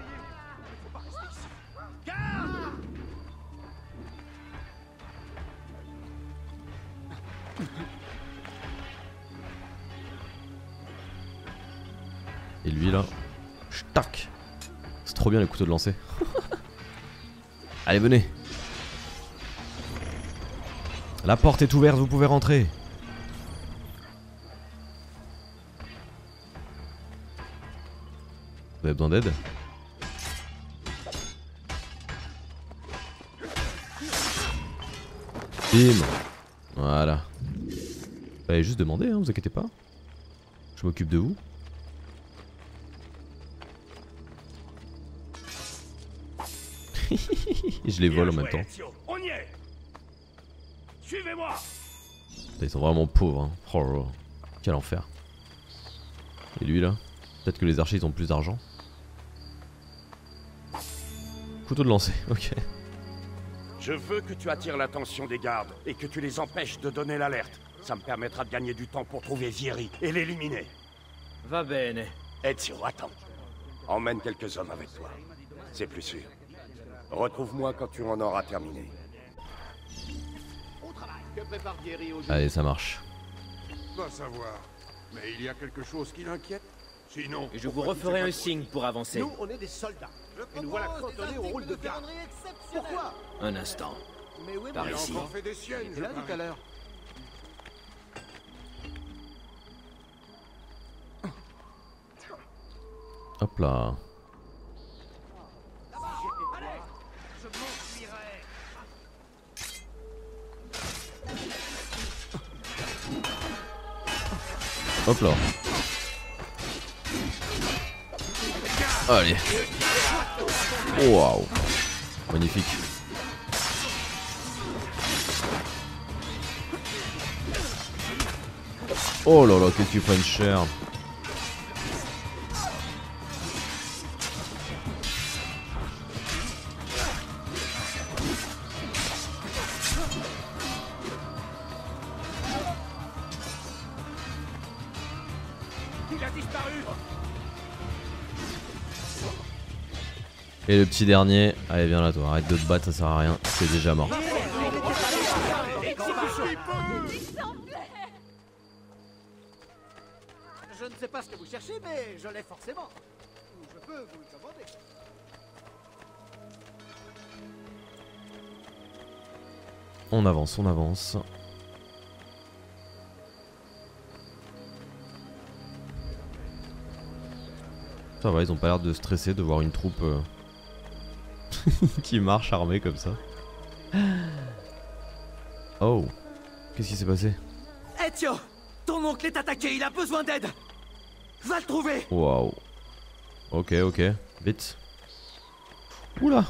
Et lui là, tac. C'est trop bien les couteaux de lancer. Allez, venez. La porte est ouverte, vous pouvez rentrer. Vous avez besoin d'aide? Bim. Voilà. Vous allez juste demander, hein, vous inquiétez pas. Je m'occupe de vous. Je les vole en même temps. On y est. Suivez-moi. Ils sont vraiment pauvres. Hein. Oh là là. Quel enfer. Et lui là? Peut-être que les archers ils ont plus d'argent. Couteau de lancer, ok. Je veux que tu attires l'attention des gardes et que tu les empêches de donner l'alerte. Ça me permettra de gagner du temps pour trouver Vieri et l'éliminer. Va bene. Ezio, attends. Emmène quelques hommes avec toi. C'est plus sûr. Retrouve-moi quand tu en auras terminé. Allez, ça marche. Va savoir. Mais il y a quelque chose qui l'inquiète. Sinon... Et je vous referai un signe pour avancer. Nous, on est des soldats. Et nous voilà cantonnés au rôle de garde. Pourquoi? Un instant. Mais oui, Par mais ici. Il a encore fait des siennes, il était là tout à l'heure. Hop là. Hop là. Allez. Waouh. Magnifique. Oh là là, qu'est-ce qu'ils prennent cher. Il a disparu. Et le petit dernier, allez viens là toi, arrête de te battre, ça sert à rien, c'est déjà mort. Je ne sais pas ce que vous cherchez, mais je l'ai forcément. Je peux vous le demander. On avance, on avance. Ça va, ils ont pas l'air de stresser de voir une troupe euh, qui marche armée comme ça. Oh, qu'est-ce qui s'est passé? Ezio, ton oncle est attaqué, il a besoin d'aide. Va le trouver. Waouh. Ok, ok, vite. Oula.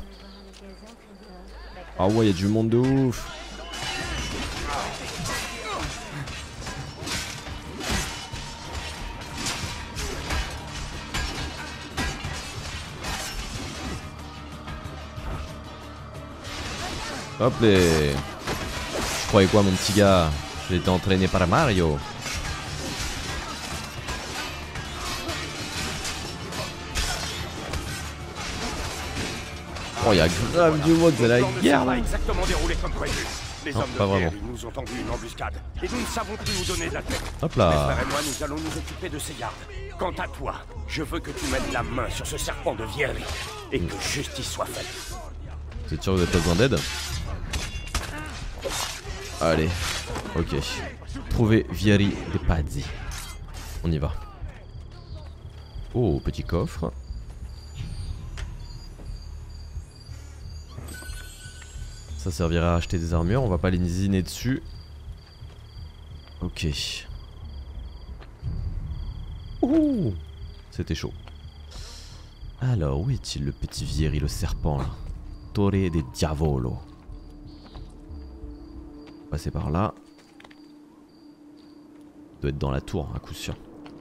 Ah ouais, y a du monde de ouf. Hop les. Je croyais quoi mon petit gars? J'ai été entraîné par Mario. Oh y'a grave du monde, c'est la guerre là. Exactement déroulé comme prévu. Les Non, hommes pas de vraiment. Vieri nous ont tendu une embuscade et nous ne savons plus où donner de la tête. Hop là. Mes frères et moi, nous allons nous occuper de ces gardes. Quant à toi, je veux que tu mettes la main sur ce serpent de Vieri et que justice soit faite. Vous êtes sûr que vous avez pas besoin d'aide? Allez, ok. Trouver Vieri de Pazzi. On y va. Oh, petit coffre. Ça servira à acheter des armures, on va pas les nisiner dessus. Ok. Ouh, c'était chaud. Alors, où est-il le petit Vieri, le serpent là? Torre de Diavolo. Passer par là. Il doit être dans la tour, à coup sûr.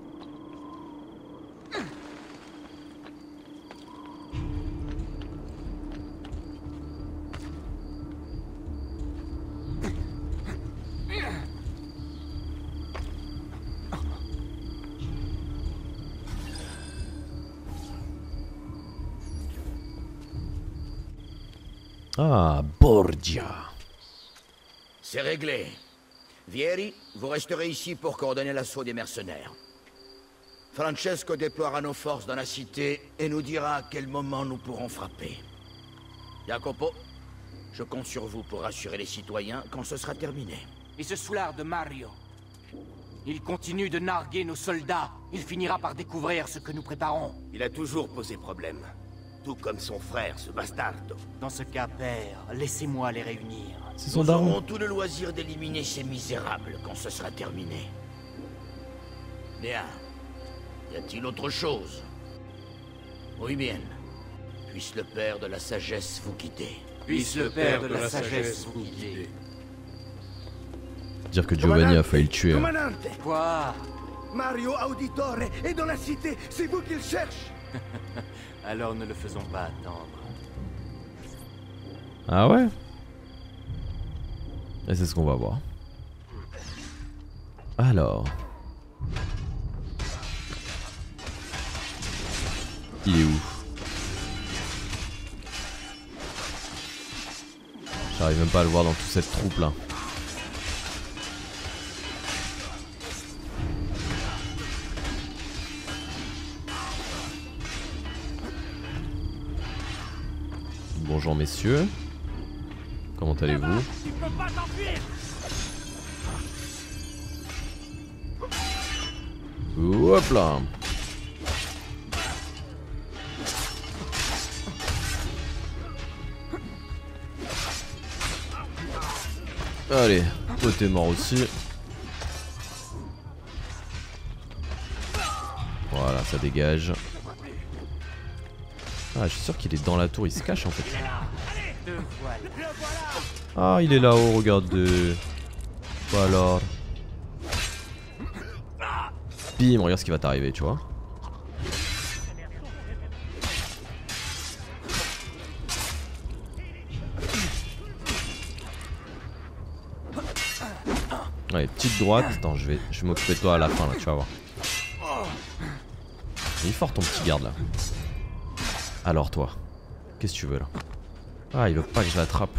Ah, Borgia. C'est réglé. Vieri, vous resterez ici pour coordonner l'assaut des mercenaires. Francesco déploiera nos forces dans la cité et nous dira à quel moment nous pourrons frapper. Jacopo, je compte sur vous pour rassurer les citoyens quand ce sera terminé. Et ce soulard de Mario, il continue de narguer nos soldats. Il finira par découvrir ce que nous préparons. Il a toujours posé problème. Tout comme son frère, ce bastardo. Dans ce cas, père, laissez-moi les réunir. C'est son Nous daron. aurons tout le loisir d'éliminer ces misérables quand ce sera terminé. Bien. Y a-t-il autre chose? Oui bien. Puisse le père de la sagesse vous guider. Puisse le père de la sagesse vous guider. Dire que Giovanni a failli le tuer. hein. Comandante! Quoi? Mario Auditore est dans la cité. C'est vous qu'il cherche. Alors ne le faisons pas attendre. Ah ouais? Et c'est ce qu'on va voir. Alors. Il est où? J'arrive même pas à le voir dans toute cette troupe là. Bonjour messieurs. Comment allez-vous? Tu peux pas t'enfuir. Hop là. Allez, toi t'es mort aussi. Voilà, ça dégage. Ah, je suis sûr qu'il est dans la tour, il se cache en fait. Ah, il est là-haut, regardez. Voilà. Bim, regarde ce qui va t'arriver, tu vois. Allez, petite droite. Attends, je vais, je vais m'occuper de toi à la fin là, tu vas voir. Il est fort ton petit garde là. Alors toi, qu'est-ce que tu veux là? Ah, il veut pas que je l'attrape.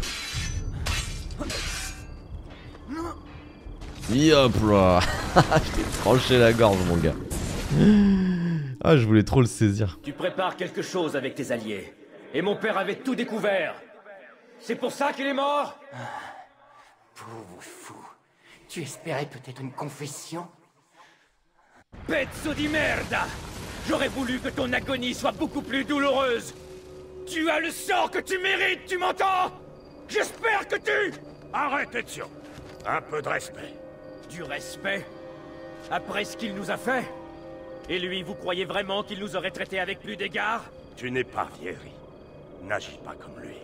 Yop là. Je t'ai tranché la gorge mon gars. Ah, je voulais trop le saisir. Tu prépares quelque chose avec tes alliés. Et mon père avait tout découvert. C'est pour ça qu'il est mort? Pauvre fou. Tu espérais peut-être une confession? Pezzo di merda! J'aurais voulu que ton agonie soit beaucoup plus douloureuse. Tu as le sort que tu mérites, tu m'entends? J'espère que tu... Arrête, Ezio. Un peu de respect. Du respect? Après ce qu'il nous a fait? Et lui, vous croyez vraiment qu'il nous aurait traités avec plus d'égard? Tu n'es pas Vieri. N'agis pas comme lui.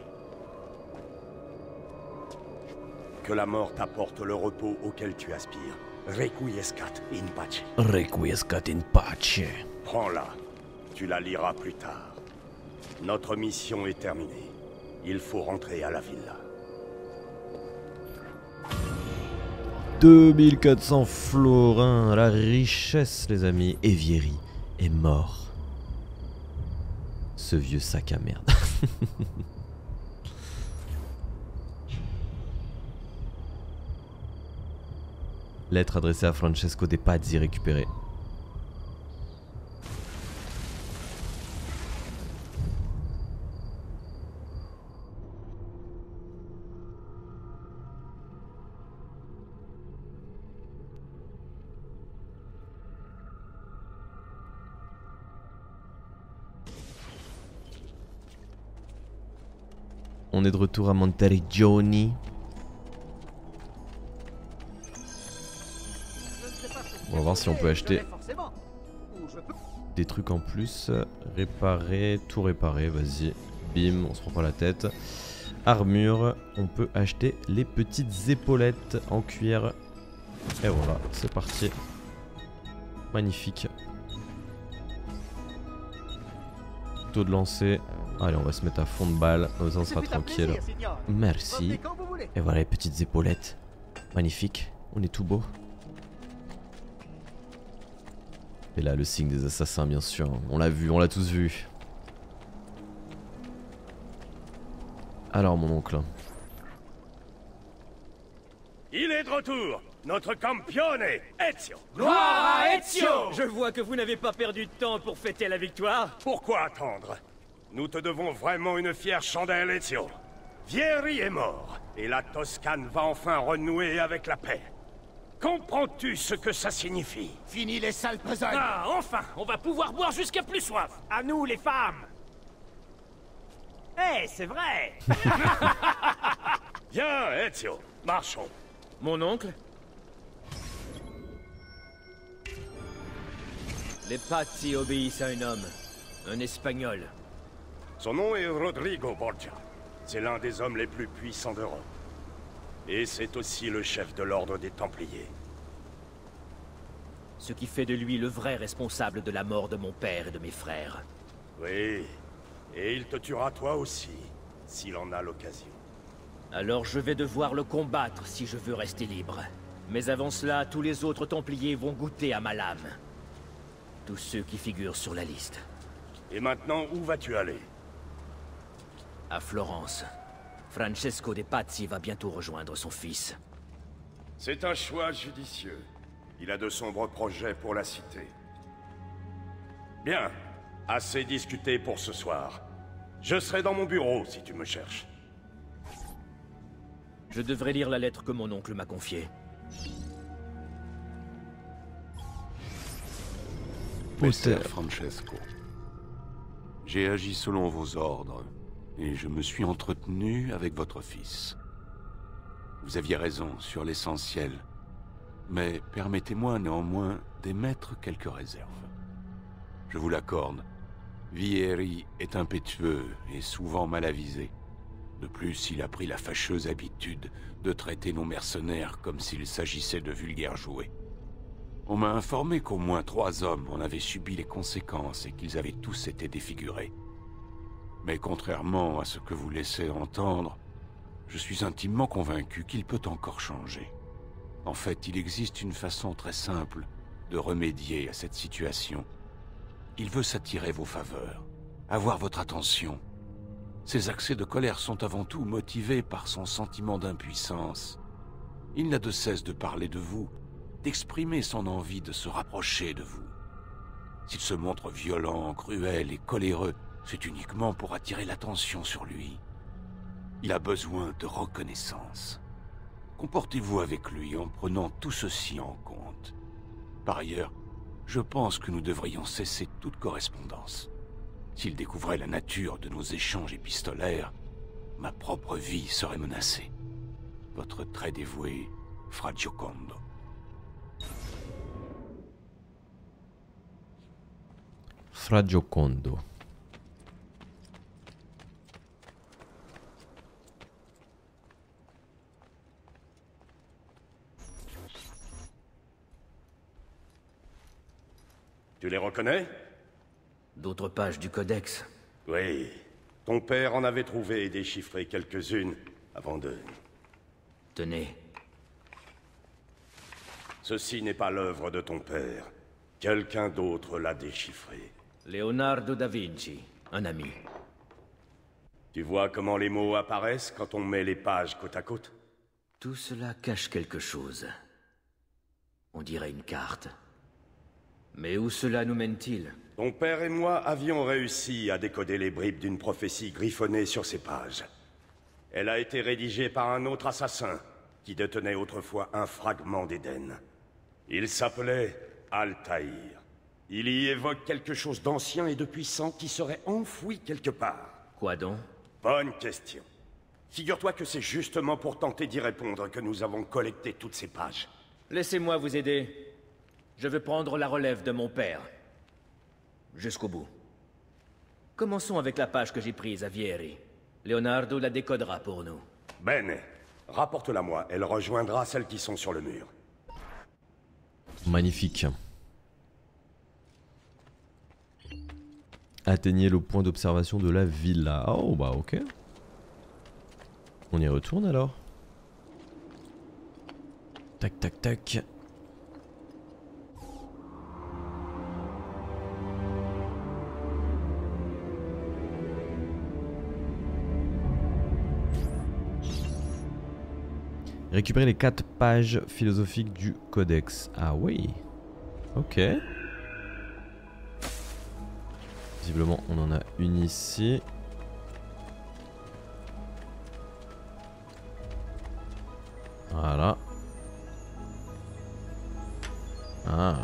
Que la mort t'apporte le repos auquel tu aspires. Requiescat in pace. Requiescat in pace. Prends-la. Tu la liras plus tard. Notre mission est terminée. Il faut rentrer à la villa. deux mille quatre cents florins, la richesse les amis. Et Vieri est mort. Ce vieux sac à merde. Lettre adressée à Francesco de Pazzi récupérée. On est de retour à Monteriggioni. On va voir si on peut acheter des trucs en plus. Réparer, tout réparer, vas-y. Bim, on se prend pas la tête. Armure, on peut acheter les petites épaulettes en cuir. Et voilà, c'est parti. Magnifique. Couteau de lancer. Allez, on va se mettre à fond de balle, comme on sera tranquille. Merci. Et voilà les petites épaulettes. Magnifique, on est tout beau. Et là, le signe des assassins, bien sûr. On l'a vu, on l'a tous vu. Alors, mon oncle. Il est de retour, notre campione, Ezio. Gloire à Ezio! Je vois que vous n'avez pas perdu de temps pour fêter la victoire. Pourquoi attendre? Nous te devons vraiment une fière chandelle, Ezio. Vieri est mort, et la Toscane va enfin renouer avec la paix. Comprends-tu ce que ça signifie? Fini les sales besognes. Ah, enfin, on va pouvoir boire jusqu'à plus soif. À nous, les femmes. Eh, hey, c'est vrai. Viens, Ezio, marchons. Mon oncle? Les Pazzi obéissent à un homme, un Espagnol. Son nom est Rodrigo Borgia. C'est l'un des hommes les plus puissants d'Europe. Et c'est aussi le chef de l'ordre des Templiers. Ce qui fait de lui le vrai responsable de la mort de mon père et de mes frères. Oui, et il te tuera toi aussi, s'il en a l'occasion. Alors je vais devoir le combattre si je veux rester libre. Mais avant cela, tous les autres Templiers vont goûter à ma lame. Tous ceux qui figurent sur la liste. Et maintenant, où vas-tu aller? À Florence. Francesco de Pazzi va bientôt rejoindre son fils. C'est un choix judicieux. Il a de sombres projets pour la cité. Bien, assez discuté pour ce soir. Je serai dans mon bureau si tu me cherches. Je devrais lire la lettre que mon oncle m'a confiée. Messer Francesco, j'ai agi selon vos ordres, et je me suis entretenu avec votre fils. Vous aviez raison sur l'essentiel, mais permettez-moi néanmoins d'émettre quelques réserves. Je vous l'accorde, Vieri est impétueux et souvent mal avisé. De plus, il a pris la fâcheuse habitude de traiter nos mercenaires comme s'il s'agissait de vulgaires jouets. On m'a informé qu'au moins trois hommes en avaient subi les conséquences et qu'ils avaient tous été défigurés. Mais contrairement à ce que vous laissez entendre, je suis intimement convaincu qu'il peut encore changer. En fait, il existe une façon très simple de remédier à cette situation. Il veut s'attirer vos faveurs, avoir votre attention. Ses accès de colère sont avant tout motivés par son sentiment d'impuissance. Il n'a de cesse de parler de vous, d'exprimer son envie de se rapprocher de vous. S'il se montre violent, cruel et coléreux, c'est uniquement pour attirer l'attention sur lui. Il a besoin de reconnaissance. Comportez-vous avec lui en prenant tout ceci en compte. Par ailleurs, je pense que nous devrions cesser toute correspondance. S'il découvrait la nature de nos échanges épistolaires, ma propre vie serait menacée. Votre très dévoué, Fra Giocondo. Fra Giocondo. Tu les reconnais? D'autres pages du codex. Oui. Ton père en avait trouvé et déchiffré quelques-unes avant de... Tenez. Ceci n'est pas l'œuvre de ton père. Quelqu'un d'autre l'a déchiffré. Leonardo da Vinci, un ami. Tu vois comment les mots apparaissent quand on met les pages côte à côte? Tout cela cache quelque chose. On dirait une carte. Mais où cela nous mène-t-il? Ton père et moi avions réussi à décoder les bribes d'une prophétie griffonnée sur ces pages. Elle a été rédigée par un autre assassin, qui détenait autrefois un fragment d'Éden. Il s'appelait Altaïr. Il y évoque quelque chose d'ancien et de puissant qui serait enfoui quelque part. Quoi donc? Bonne question. Figure-toi que c'est justement pour tenter d'y répondre que nous avons collecté toutes ces pages. Laissez-moi vous aider. Je veux prendre la relève de mon père. Jusqu'au bout. Commençons avec la page que j'ai prise à Vieri. Leonardo la décodera pour nous. Bene. Rapporte-la moi. Elle rejoindra celles qui sont sur le mur. Magnifique. Atteignez le point d'observation de la villa. Oh bah ok. On y retourne alors. Tac tac tac. Récupérer les quatre pages philosophiques du codex. Ah oui. Ok. Visiblement on en a une ici. Voilà. Ah.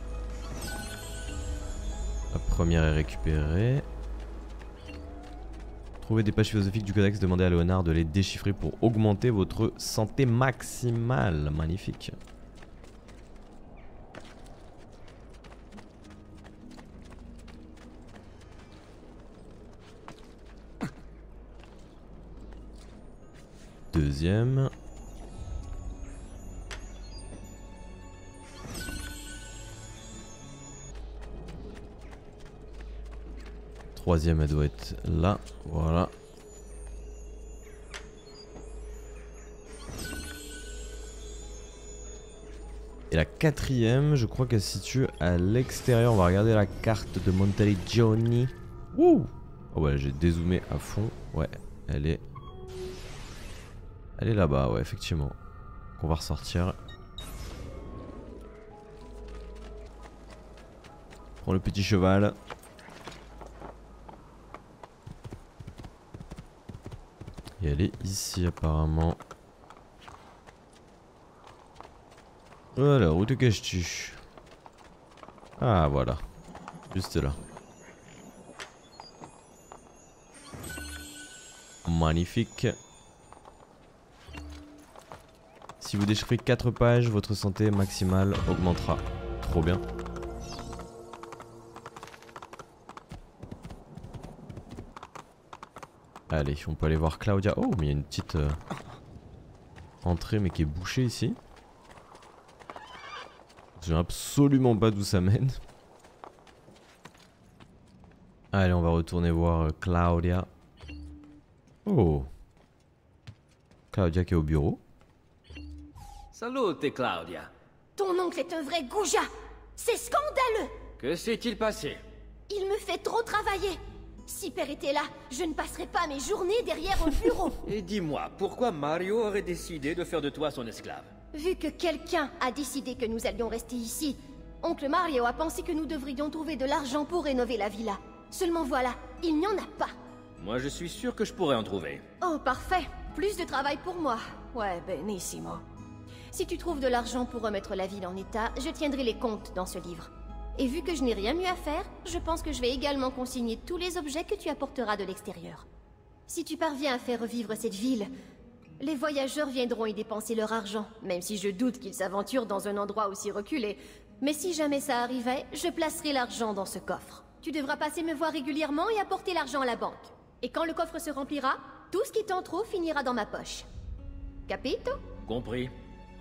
La première est récupérée. Trouvez des pages philosophiques du codex, demandez à Léonard de les déchiffrer pour augmenter votre santé maximale. Magnifique. Deuxième. Troisième, elle doit être là. Voilà. Et la quatrième, je crois qu'elle se situe à l'extérieur. On va regarder la carte de Monteriggioni. Wouh! Oh ouais, j'ai dézoomé à fond. Ouais, elle est... Elle est là-bas, ouais, effectivement. On va ressortir. Prends le petit cheval. Et elle est ici apparemment. Alors, où te caches-tu? Ah voilà. Juste là. Magnifique. Si vous déchiffrez quatre pages, votre santé maximale augmentera. Trop bien. Allez, on peut aller voir Claudia. Oh, mais il y a une petite euh, entrée, mais qui est bouchée ici. Je sais absolument pas d'où ça mène. Allez, on va retourner voir euh, Claudia. Oh. Claudia qui est au bureau. Salute, Claudia. Ton oncle est un vrai goujat. C'est scandaleux. Que s'est-il passé? Il me fait trop travailler. Si Père était là, je ne passerais pas mes journées derrière au bureau. Et dis-moi, pourquoi Mario aurait décidé de faire de toi son esclave? Vu que quelqu'un a décidé que nous allions rester ici, Oncle Mario a pensé que nous devrions trouver de l'argent pour rénover la villa. Seulement voilà, il n'y en a pas. Moi, je suis sûr que je pourrais en trouver. Oh, parfait. Plus de travail pour moi. Ouais, benissimo. Si tu trouves de l'argent pour remettre la ville en état, je tiendrai les comptes dans ce livre. Et vu que je n'ai rien mieux à faire, je pense que je vais également consigner tous les objets que tu apporteras de l'extérieur. Si tu parviens à faire revivre cette ville, les voyageurs viendront y dépenser leur argent, même si je doute qu'ils s'aventurent dans un endroit aussi reculé. Mais si jamais ça arrivait, je placerai l'argent dans ce coffre. Tu devras passer me voir régulièrement et apporter l'argent à la banque. Et quand le coffre se remplira, tout ce qui t'en trop finira dans ma poche. Capito? Compris.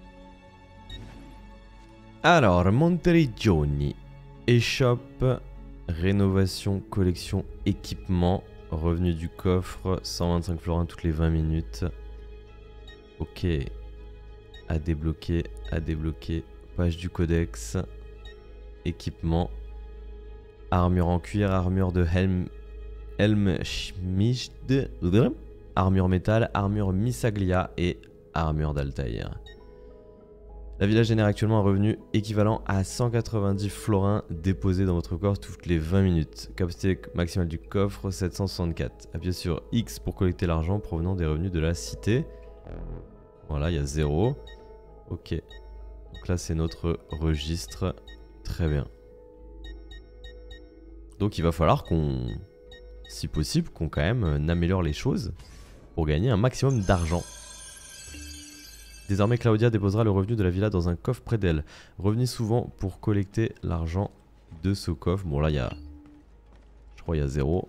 Alors, Monteriggioni. Échoppe, rénovation, collection, équipement, revenu du coffre, cent vingt-cinq florins toutes les vingt minutes. Ok. À débloquer, à débloquer. Page du codex. Équipement. Armure en cuir, armure de Helm... Helm Schmidt. Armure métal, armure Missaglia et armure d'Altaïr. La villa génère actuellement un revenu équivalent à cent quatre-vingt-dix florins déposés dans votre coffre toutes les vingt minutes. Capacité maximale du coffre sept cent soixante-quatre. Appuyez sur X pour collecter l'argent provenant des revenus de la cité. Voilà, il y a zéro. Ok. Donc là, c'est notre registre. Très bien. Donc il va falloir qu'on, si possible, qu'on quand même améliore les choses pour gagner un maximum d'argent. Désormais, Claudia déposera le revenu de la villa dans un coffre près d'elle. Revenez souvent pour collecter l'argent de ce coffre. Bon, là, il y a... Je crois qu'il y a zéro.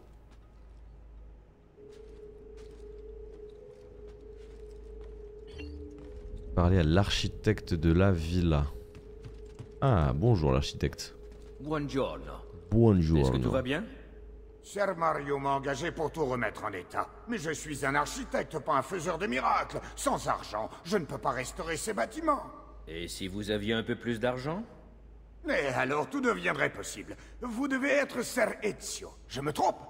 Parler à l'architecte de la villa. Ah, bonjour l'architecte. Buongiorno. Bonjour. Est-ce que tout va bien? Ser Mario m'a engagé pour tout remettre en état. Mais je suis un architecte, pas un faiseur de miracles. Sans argent, je ne peux pas restaurer ces bâtiments. Et si vous aviez un peu plus d'argent? Mais alors tout deviendrait possible. Vous devez être Ser Ezio. Je me trompe?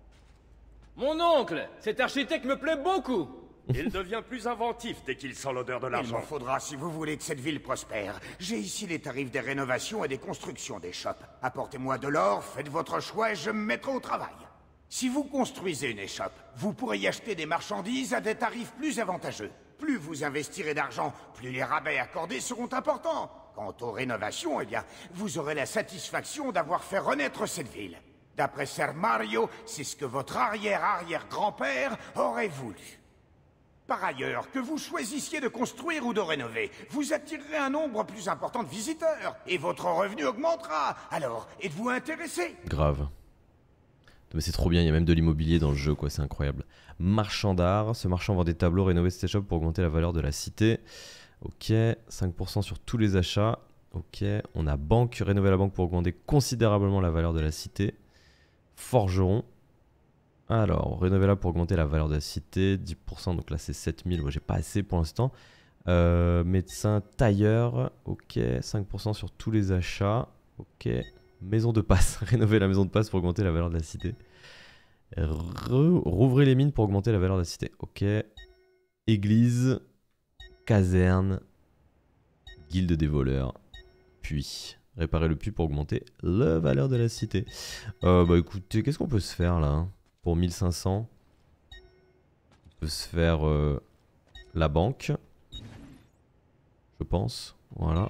Mon oncle! Cet architecte me plaît beaucoup! Il devient plus inventif dès qu'il sent l'odeur de Il l'argent. m'en faudra si vous voulez que cette ville prospère. J'ai ici les tarifs des rénovations et des constructions des shops. Apportez-moi de l'or, faites votre choix et je me mettrai au travail. Si vous construisez une échoppe, vous pourrez y acheter des marchandises à des tarifs plus avantageux. Plus vous investirez d'argent, plus les rabais accordés seront importants. Quant aux rénovations, eh bien, vous aurez la satisfaction d'avoir fait renaître cette ville. D'après Ser Mario, c'est ce que votre arrière-arrière-grand-père aurait voulu. Par ailleurs, que vous choisissiez de construire ou de rénover, vous attirerez un nombre plus important de visiteurs, et votre revenu augmentera. Alors, êtes-vous intéressé? Grave. Mais c'est trop bien, il y a même de l'immobilier dans le jeu, quoi, c'est incroyable. Marchand d'art, ce marchand vend des tableaux, rénover cette shop pour augmenter la valeur de la cité. Ok, cinq pour cent sur tous les achats. Ok, on a banque, rénover la banque pour augmenter considérablement la valeur de la cité. Forgeron. Alors, rénover là pour augmenter la valeur de la cité, dix pour cent, donc là c'est sept mille, moi j'ai pas assez pour l'instant. Euh, médecin, tailleur, ok, cinq pour cent sur tous les achats, ok. Maison de passe, rénover la maison de passe pour augmenter la valeur de la cité. Re rouvrir les mines pour augmenter la valeur de la cité, ok. Église, caserne, guilde des voleurs, puits. Réparer le puits pour augmenter la valeur de la cité. Euh, bah écoutez, qu'est-ce qu'on peut se faire là hein pour mille cinq cents, on peut se faire euh, la banque, je pense, voilà,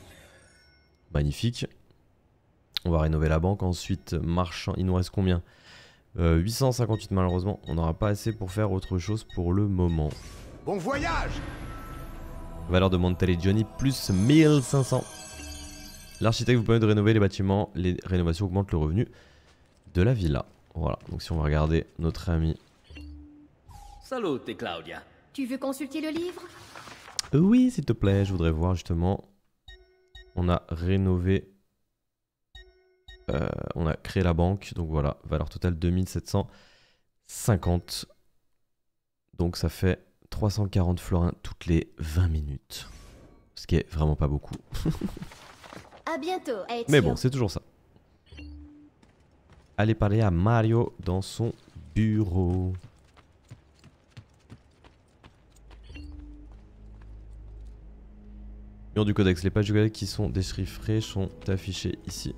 magnifique. On va rénover la banque, ensuite marchand, il nous reste combien? euh, huit cent cinquante-huit malheureusement, on n'aura pas assez pour faire autre chose pour le moment. Bon voyage! Valeur de Monteriggioni plus mille cinq cents. L'architecte vous permet de rénover les bâtiments, les rénovations augmentent le revenu de la villa. Voilà, donc si on va regarder notre ami. Salute, Claudia. Tu veux consulter le livre? euh, Oui, s'il te plaît, je voudrais voir justement. On a rénové. Euh, on a créé la banque, donc voilà, valeur totale deux mille sept cent cinquante. Donc ça fait trois cent quarante florins toutes les vingt minutes. Ce qui est vraiment pas beaucoup. À bientôt, Ezio. Mais bon, c'est toujours ça. aller parler à Mario dans son bureau. Mur du codex. Les pages du codex qui sont déchiffrées sont affichées ici.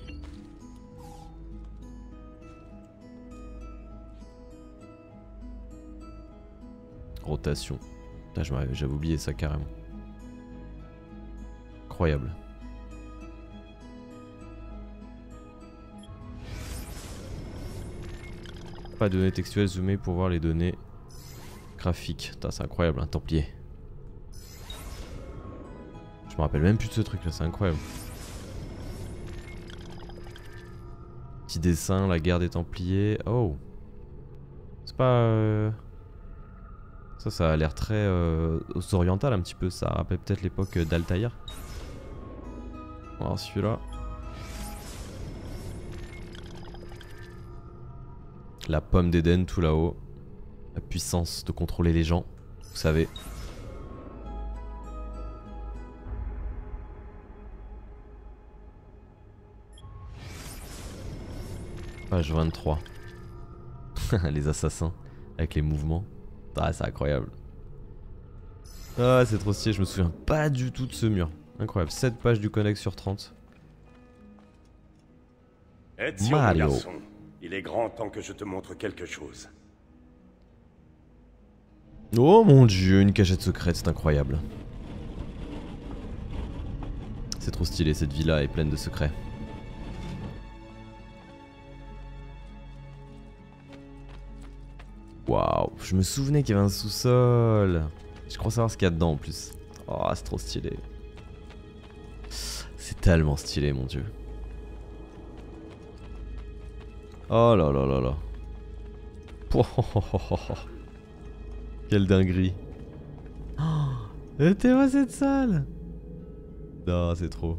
Rotation. J'avais oublié ça carrément. Incroyable. Pas de données textuelles zoomées pour voir les données graphiques. C'est incroyable, un templier. Je me rappelle même plus de ce truc là, c'est incroyable. Petit dessin, la guerre des templiers. Oh. C'est pas... Euh... Ça, ça a l'air très euh, oriental un petit peu. Ça rappelle peut-être l'époque d'Altaïr. Alors celui-là. La pomme d'Éden tout là-haut. La puissance de contrôler les gens, vous savez. Page vingt-trois. Les assassins avec les mouvements. Ah, c'est incroyable. Ah, c'est trop stylé, je me souviens pas du tout de ce mur. Incroyable, sept pages du codex sur trente. Ezio, Mario. mon garçon, il est grand temps que je te montre quelque chose. Oh mon dieu, une cachette secrète, c'est incroyable. C'est trop stylé, cette villa est pleine de secrets. Waouh, je me souvenais qu'il y avait un sous-sol. Je crois savoir ce qu'il y a dedans en plus. Oh, c'est trop stylé. C'est tellement stylé, mon dieu. Oh là là là là. Oh, quelle dinguerie. Oh, t'es moi cette salle. Non, c'est trop.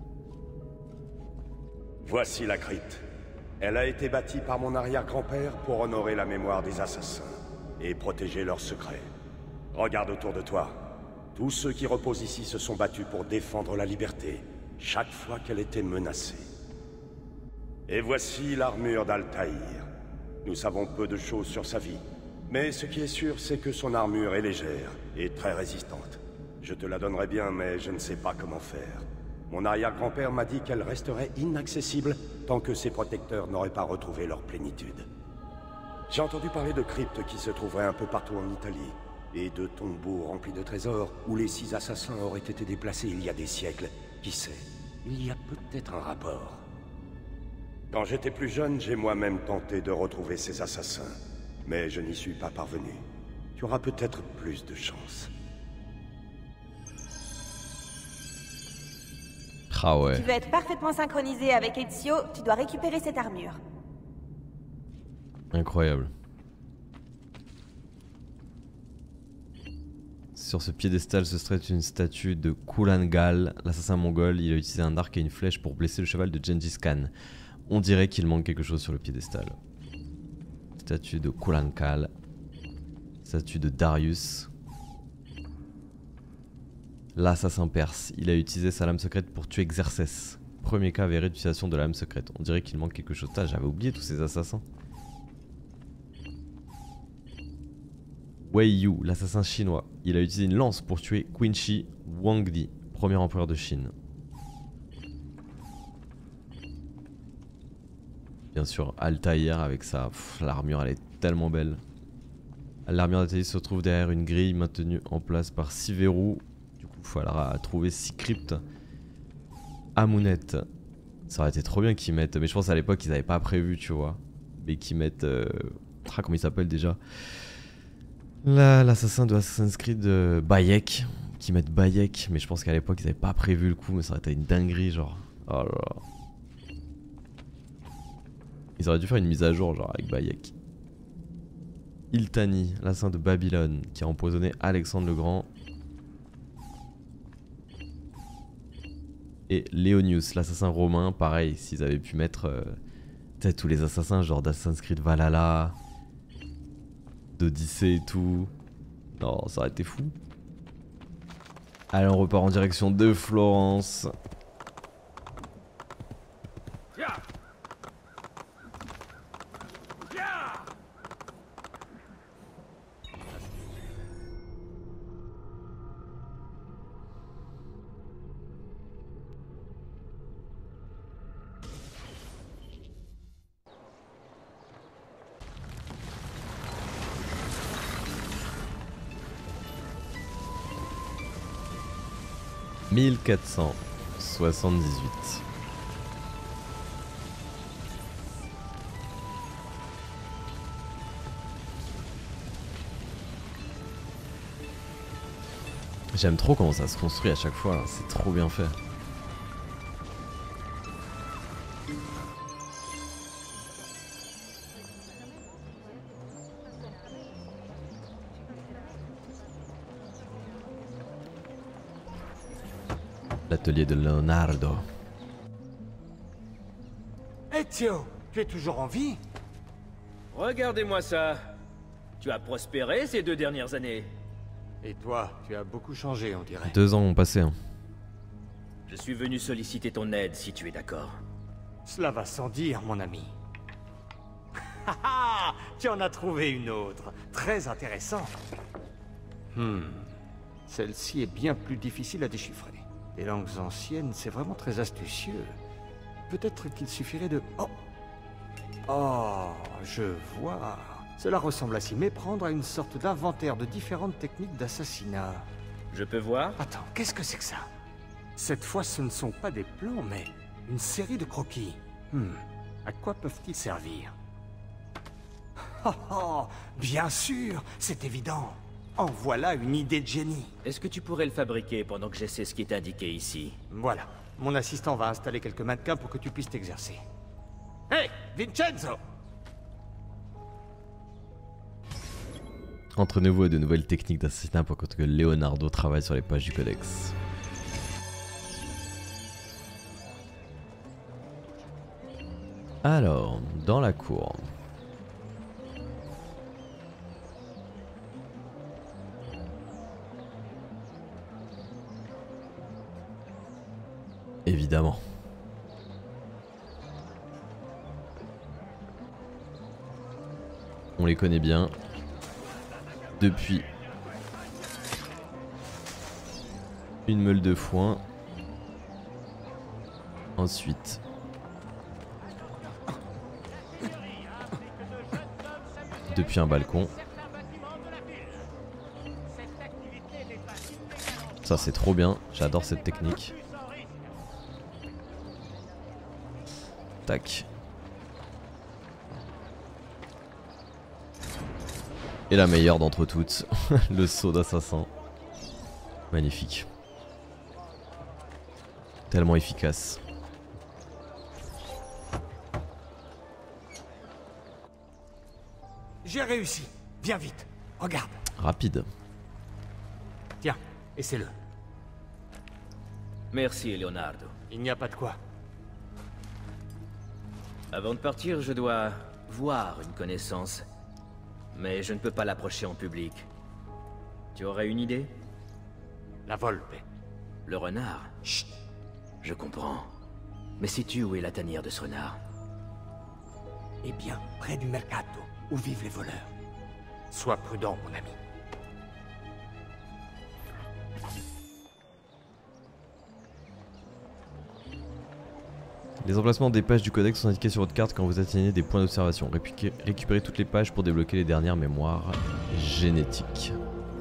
Voici la crypte. Elle a été bâtie par mon arrière-grand-père pour honorer la mémoire des assassins et protéger leurs secrets. Regarde autour de toi. Tous ceux qui reposent ici se sont battus pour défendre la liberté, chaque fois qu'elle était menacée. Et voici l'armure d'Altaïr. Nous savons peu de choses sur sa vie, mais ce qui est sûr, c'est que son armure est légère et très résistante. Je te la donnerais bien, mais je ne sais pas comment faire. Mon arrière-grand-père m'a dit qu'elle resterait inaccessible tant que ses protecteurs n'auraient pas retrouvé leur plénitude. J'ai entendu parler de cryptes qui se trouveraient un peu partout en Italie, et de tombeaux remplis de trésors où les six assassins auraient été déplacés il y a des siècles. Qui sait, il y a peut-être un rapport. Quand j'étais plus jeune, j'ai moi-même tenté de retrouver ces assassins, mais je n'y suis pas parvenu. Tu auras peut-être plus de chance. Ah ouais. Tu veux être parfaitement synchronisé avec Ezio, tu dois récupérer cette armure. Incroyable. Sur ce piédestal se serait une statue de Kulangal, l'assassin mongol. Il a utilisé un arc et une flèche pour blesser le cheval de Gengis Khan. On dirait qu'il manque quelque chose sur le piédestal. Statue de Kulangal. Statue de Darius. L'assassin perse, il a utilisé sa lame secrète pour tuer Xerxès. Premier cas avéré d'utilisation de la lame secrète. On dirait qu'il manque quelque chose. J'avais oublié tous ces assassins. Wei Yu, l'assassin chinois. Il a utilisé une lance pour tuer Qinshi Huangdi, premier empereur de Chine. Bien sûr, Altaïr avec sa... L'armure, elle est tellement belle. L'armure d'Altaïr se trouve derrière une grille maintenue en place par six verrous. Il faudra trouver six cryptes. Amunet. Ça aurait été trop bien qu'ils mettent. Mais je pense à l'époque ils n'avaient pas prévu, tu vois. Mais qu'ils mettent. Euh... Ah, comment il s'appelle déjà? L'assassin de Assassin's Creed euh, Bayek. Qui mettent Bayek. Mais je pense qu'à l'époque ils n'avaient pas prévu le coup. Mais ça aurait été une dinguerie, genre. Oh là là. Ils auraient dû faire une mise à jour, genre avec Bayek. Iltani, l'assassin de Babylone. Qui a empoisonné Alexandre le Grand. Et Léonius, l'assassin romain, pareil, s'ils avaient pu mettre euh, peut-être tous les assassins, genre d'Assassin's Creed Valhalla, d'Odyssée et tout. Non, ça aurait été fou. Allez, on repart en direction de Florence. mille quatre cent soixante-dix-huit. J'aime trop comment ça se construit à chaque fois, c'est trop bien fait. L'atelier de Leonardo. Ezio, tu es toujours en vie? Regardez-moi ça. Tu as prospéré ces deux dernières années. Et toi, tu as beaucoup changé, on dirait. Deux ans ont passé. Hein. Je suis venu solliciter ton aide si tu es d'accord. Cela va sans dire, mon ami. Haha, tu en as trouvé une autre. Très intéressant. Hmm. Celle-ci est bien plus difficile à déchiffrer. Les langues anciennes, c'est vraiment très astucieux. Peut-être qu'il suffirait de... Oh Oh, je vois. Cela ressemble à s'y méprendre à une sorte d'inventaire de différentes techniques d'assassinat. Je peux voir? Attends, qu'est-ce que c'est que ça? Cette fois, ce ne sont pas des plans, mais une série de croquis. Hmm. À quoi peuvent-ils servir? Oh, oh, bien sûr, c'est évident. En voilà une idée de génie. Est-ce que tu pourrais le fabriquer pendant que j'essaie ce qui est indiqué ici? Voilà. Mon assistant va installer quelques mannequins pour que tu puisses t'exercer. Hé, hey, Vincenzo! Entraînez-vous à de nouvelles techniques d'assassinat pour que Leonardo travaille sur les pages du codex. Alors, dans la cour. Évidemment. On les connaît bien. Depuis une meule de foin. Ensuite depuis un balcon. Ça c'est trop bien, j'adore cette technique. Tac. Et la meilleure d'entre toutes, le saut d'assassin. Magnifique. Tellement efficace. J'ai réussi. Viens vite. Regarde. Rapide. Tiens, essaie-le. Merci, Leonardo. Il n'y a pas de quoi. Avant de partir, je dois voir une connaissance. Mais je ne peux pas l'approcher en public. Tu aurais une idée? La Volpe. Le renard? Chut. Je comprends. Mais sais-tu où est la tanière de ce renard? Eh bien, près du mercato, où vivent les voleurs. Sois prudent, mon ami. Les emplacements des pages du codex sont indiqués sur votre carte quand vous atteignez des points d'observation. Récupérez toutes les pages pour débloquer les dernières mémoires génétiques.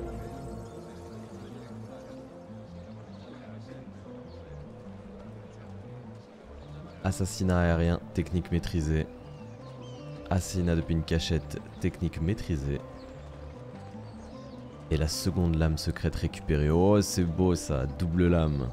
Assassinat aérien, technique maîtrisée. Assassinat depuis une cachette, technique maîtrisée. Et la seconde lame secrète récupérée. Oh, c'est beau ça, double lame.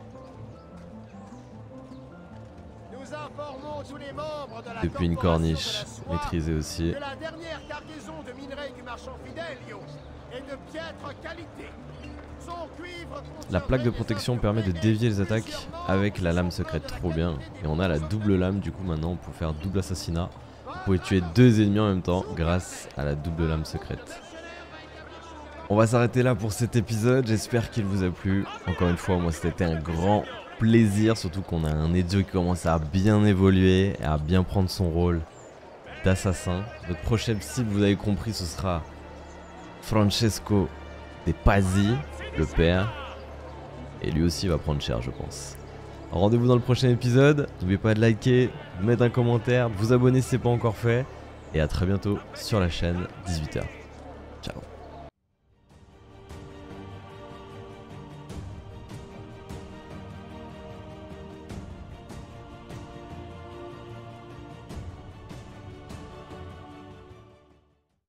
Depuis une corniche, maîtrisée aussi. La dernière cargaison de minerais du marchand Fidelio est de piètre qualité. Son cuivre la plaque de protection permet de dévier les attaques avec la lame secrète, trop bien. Et on a la double lame, du coup maintenant on peut faire double assassinat. Vous pouvez tuer deux ennemis en même temps grâce à la double lame secrète. On va s'arrêter là pour cet épisode, j'espère qu'il vous a plu. Encore une fois, moi c'était un grand plaisir, surtout qu'on a un Ezio qui commence à bien évoluer et à bien prendre son rôle d'assassin. Notre prochaine cible, vous avez compris, ce sera Francesco de Pazzi, le père. Et lui aussi va prendre cher, je pense. Rendez-vous dans le prochain épisode. N'oubliez pas de liker, de mettre un commentaire, de vous abonner si ce n'est pas encore fait. Et à très bientôt sur la chaîne, dix-huit heures. Ciao.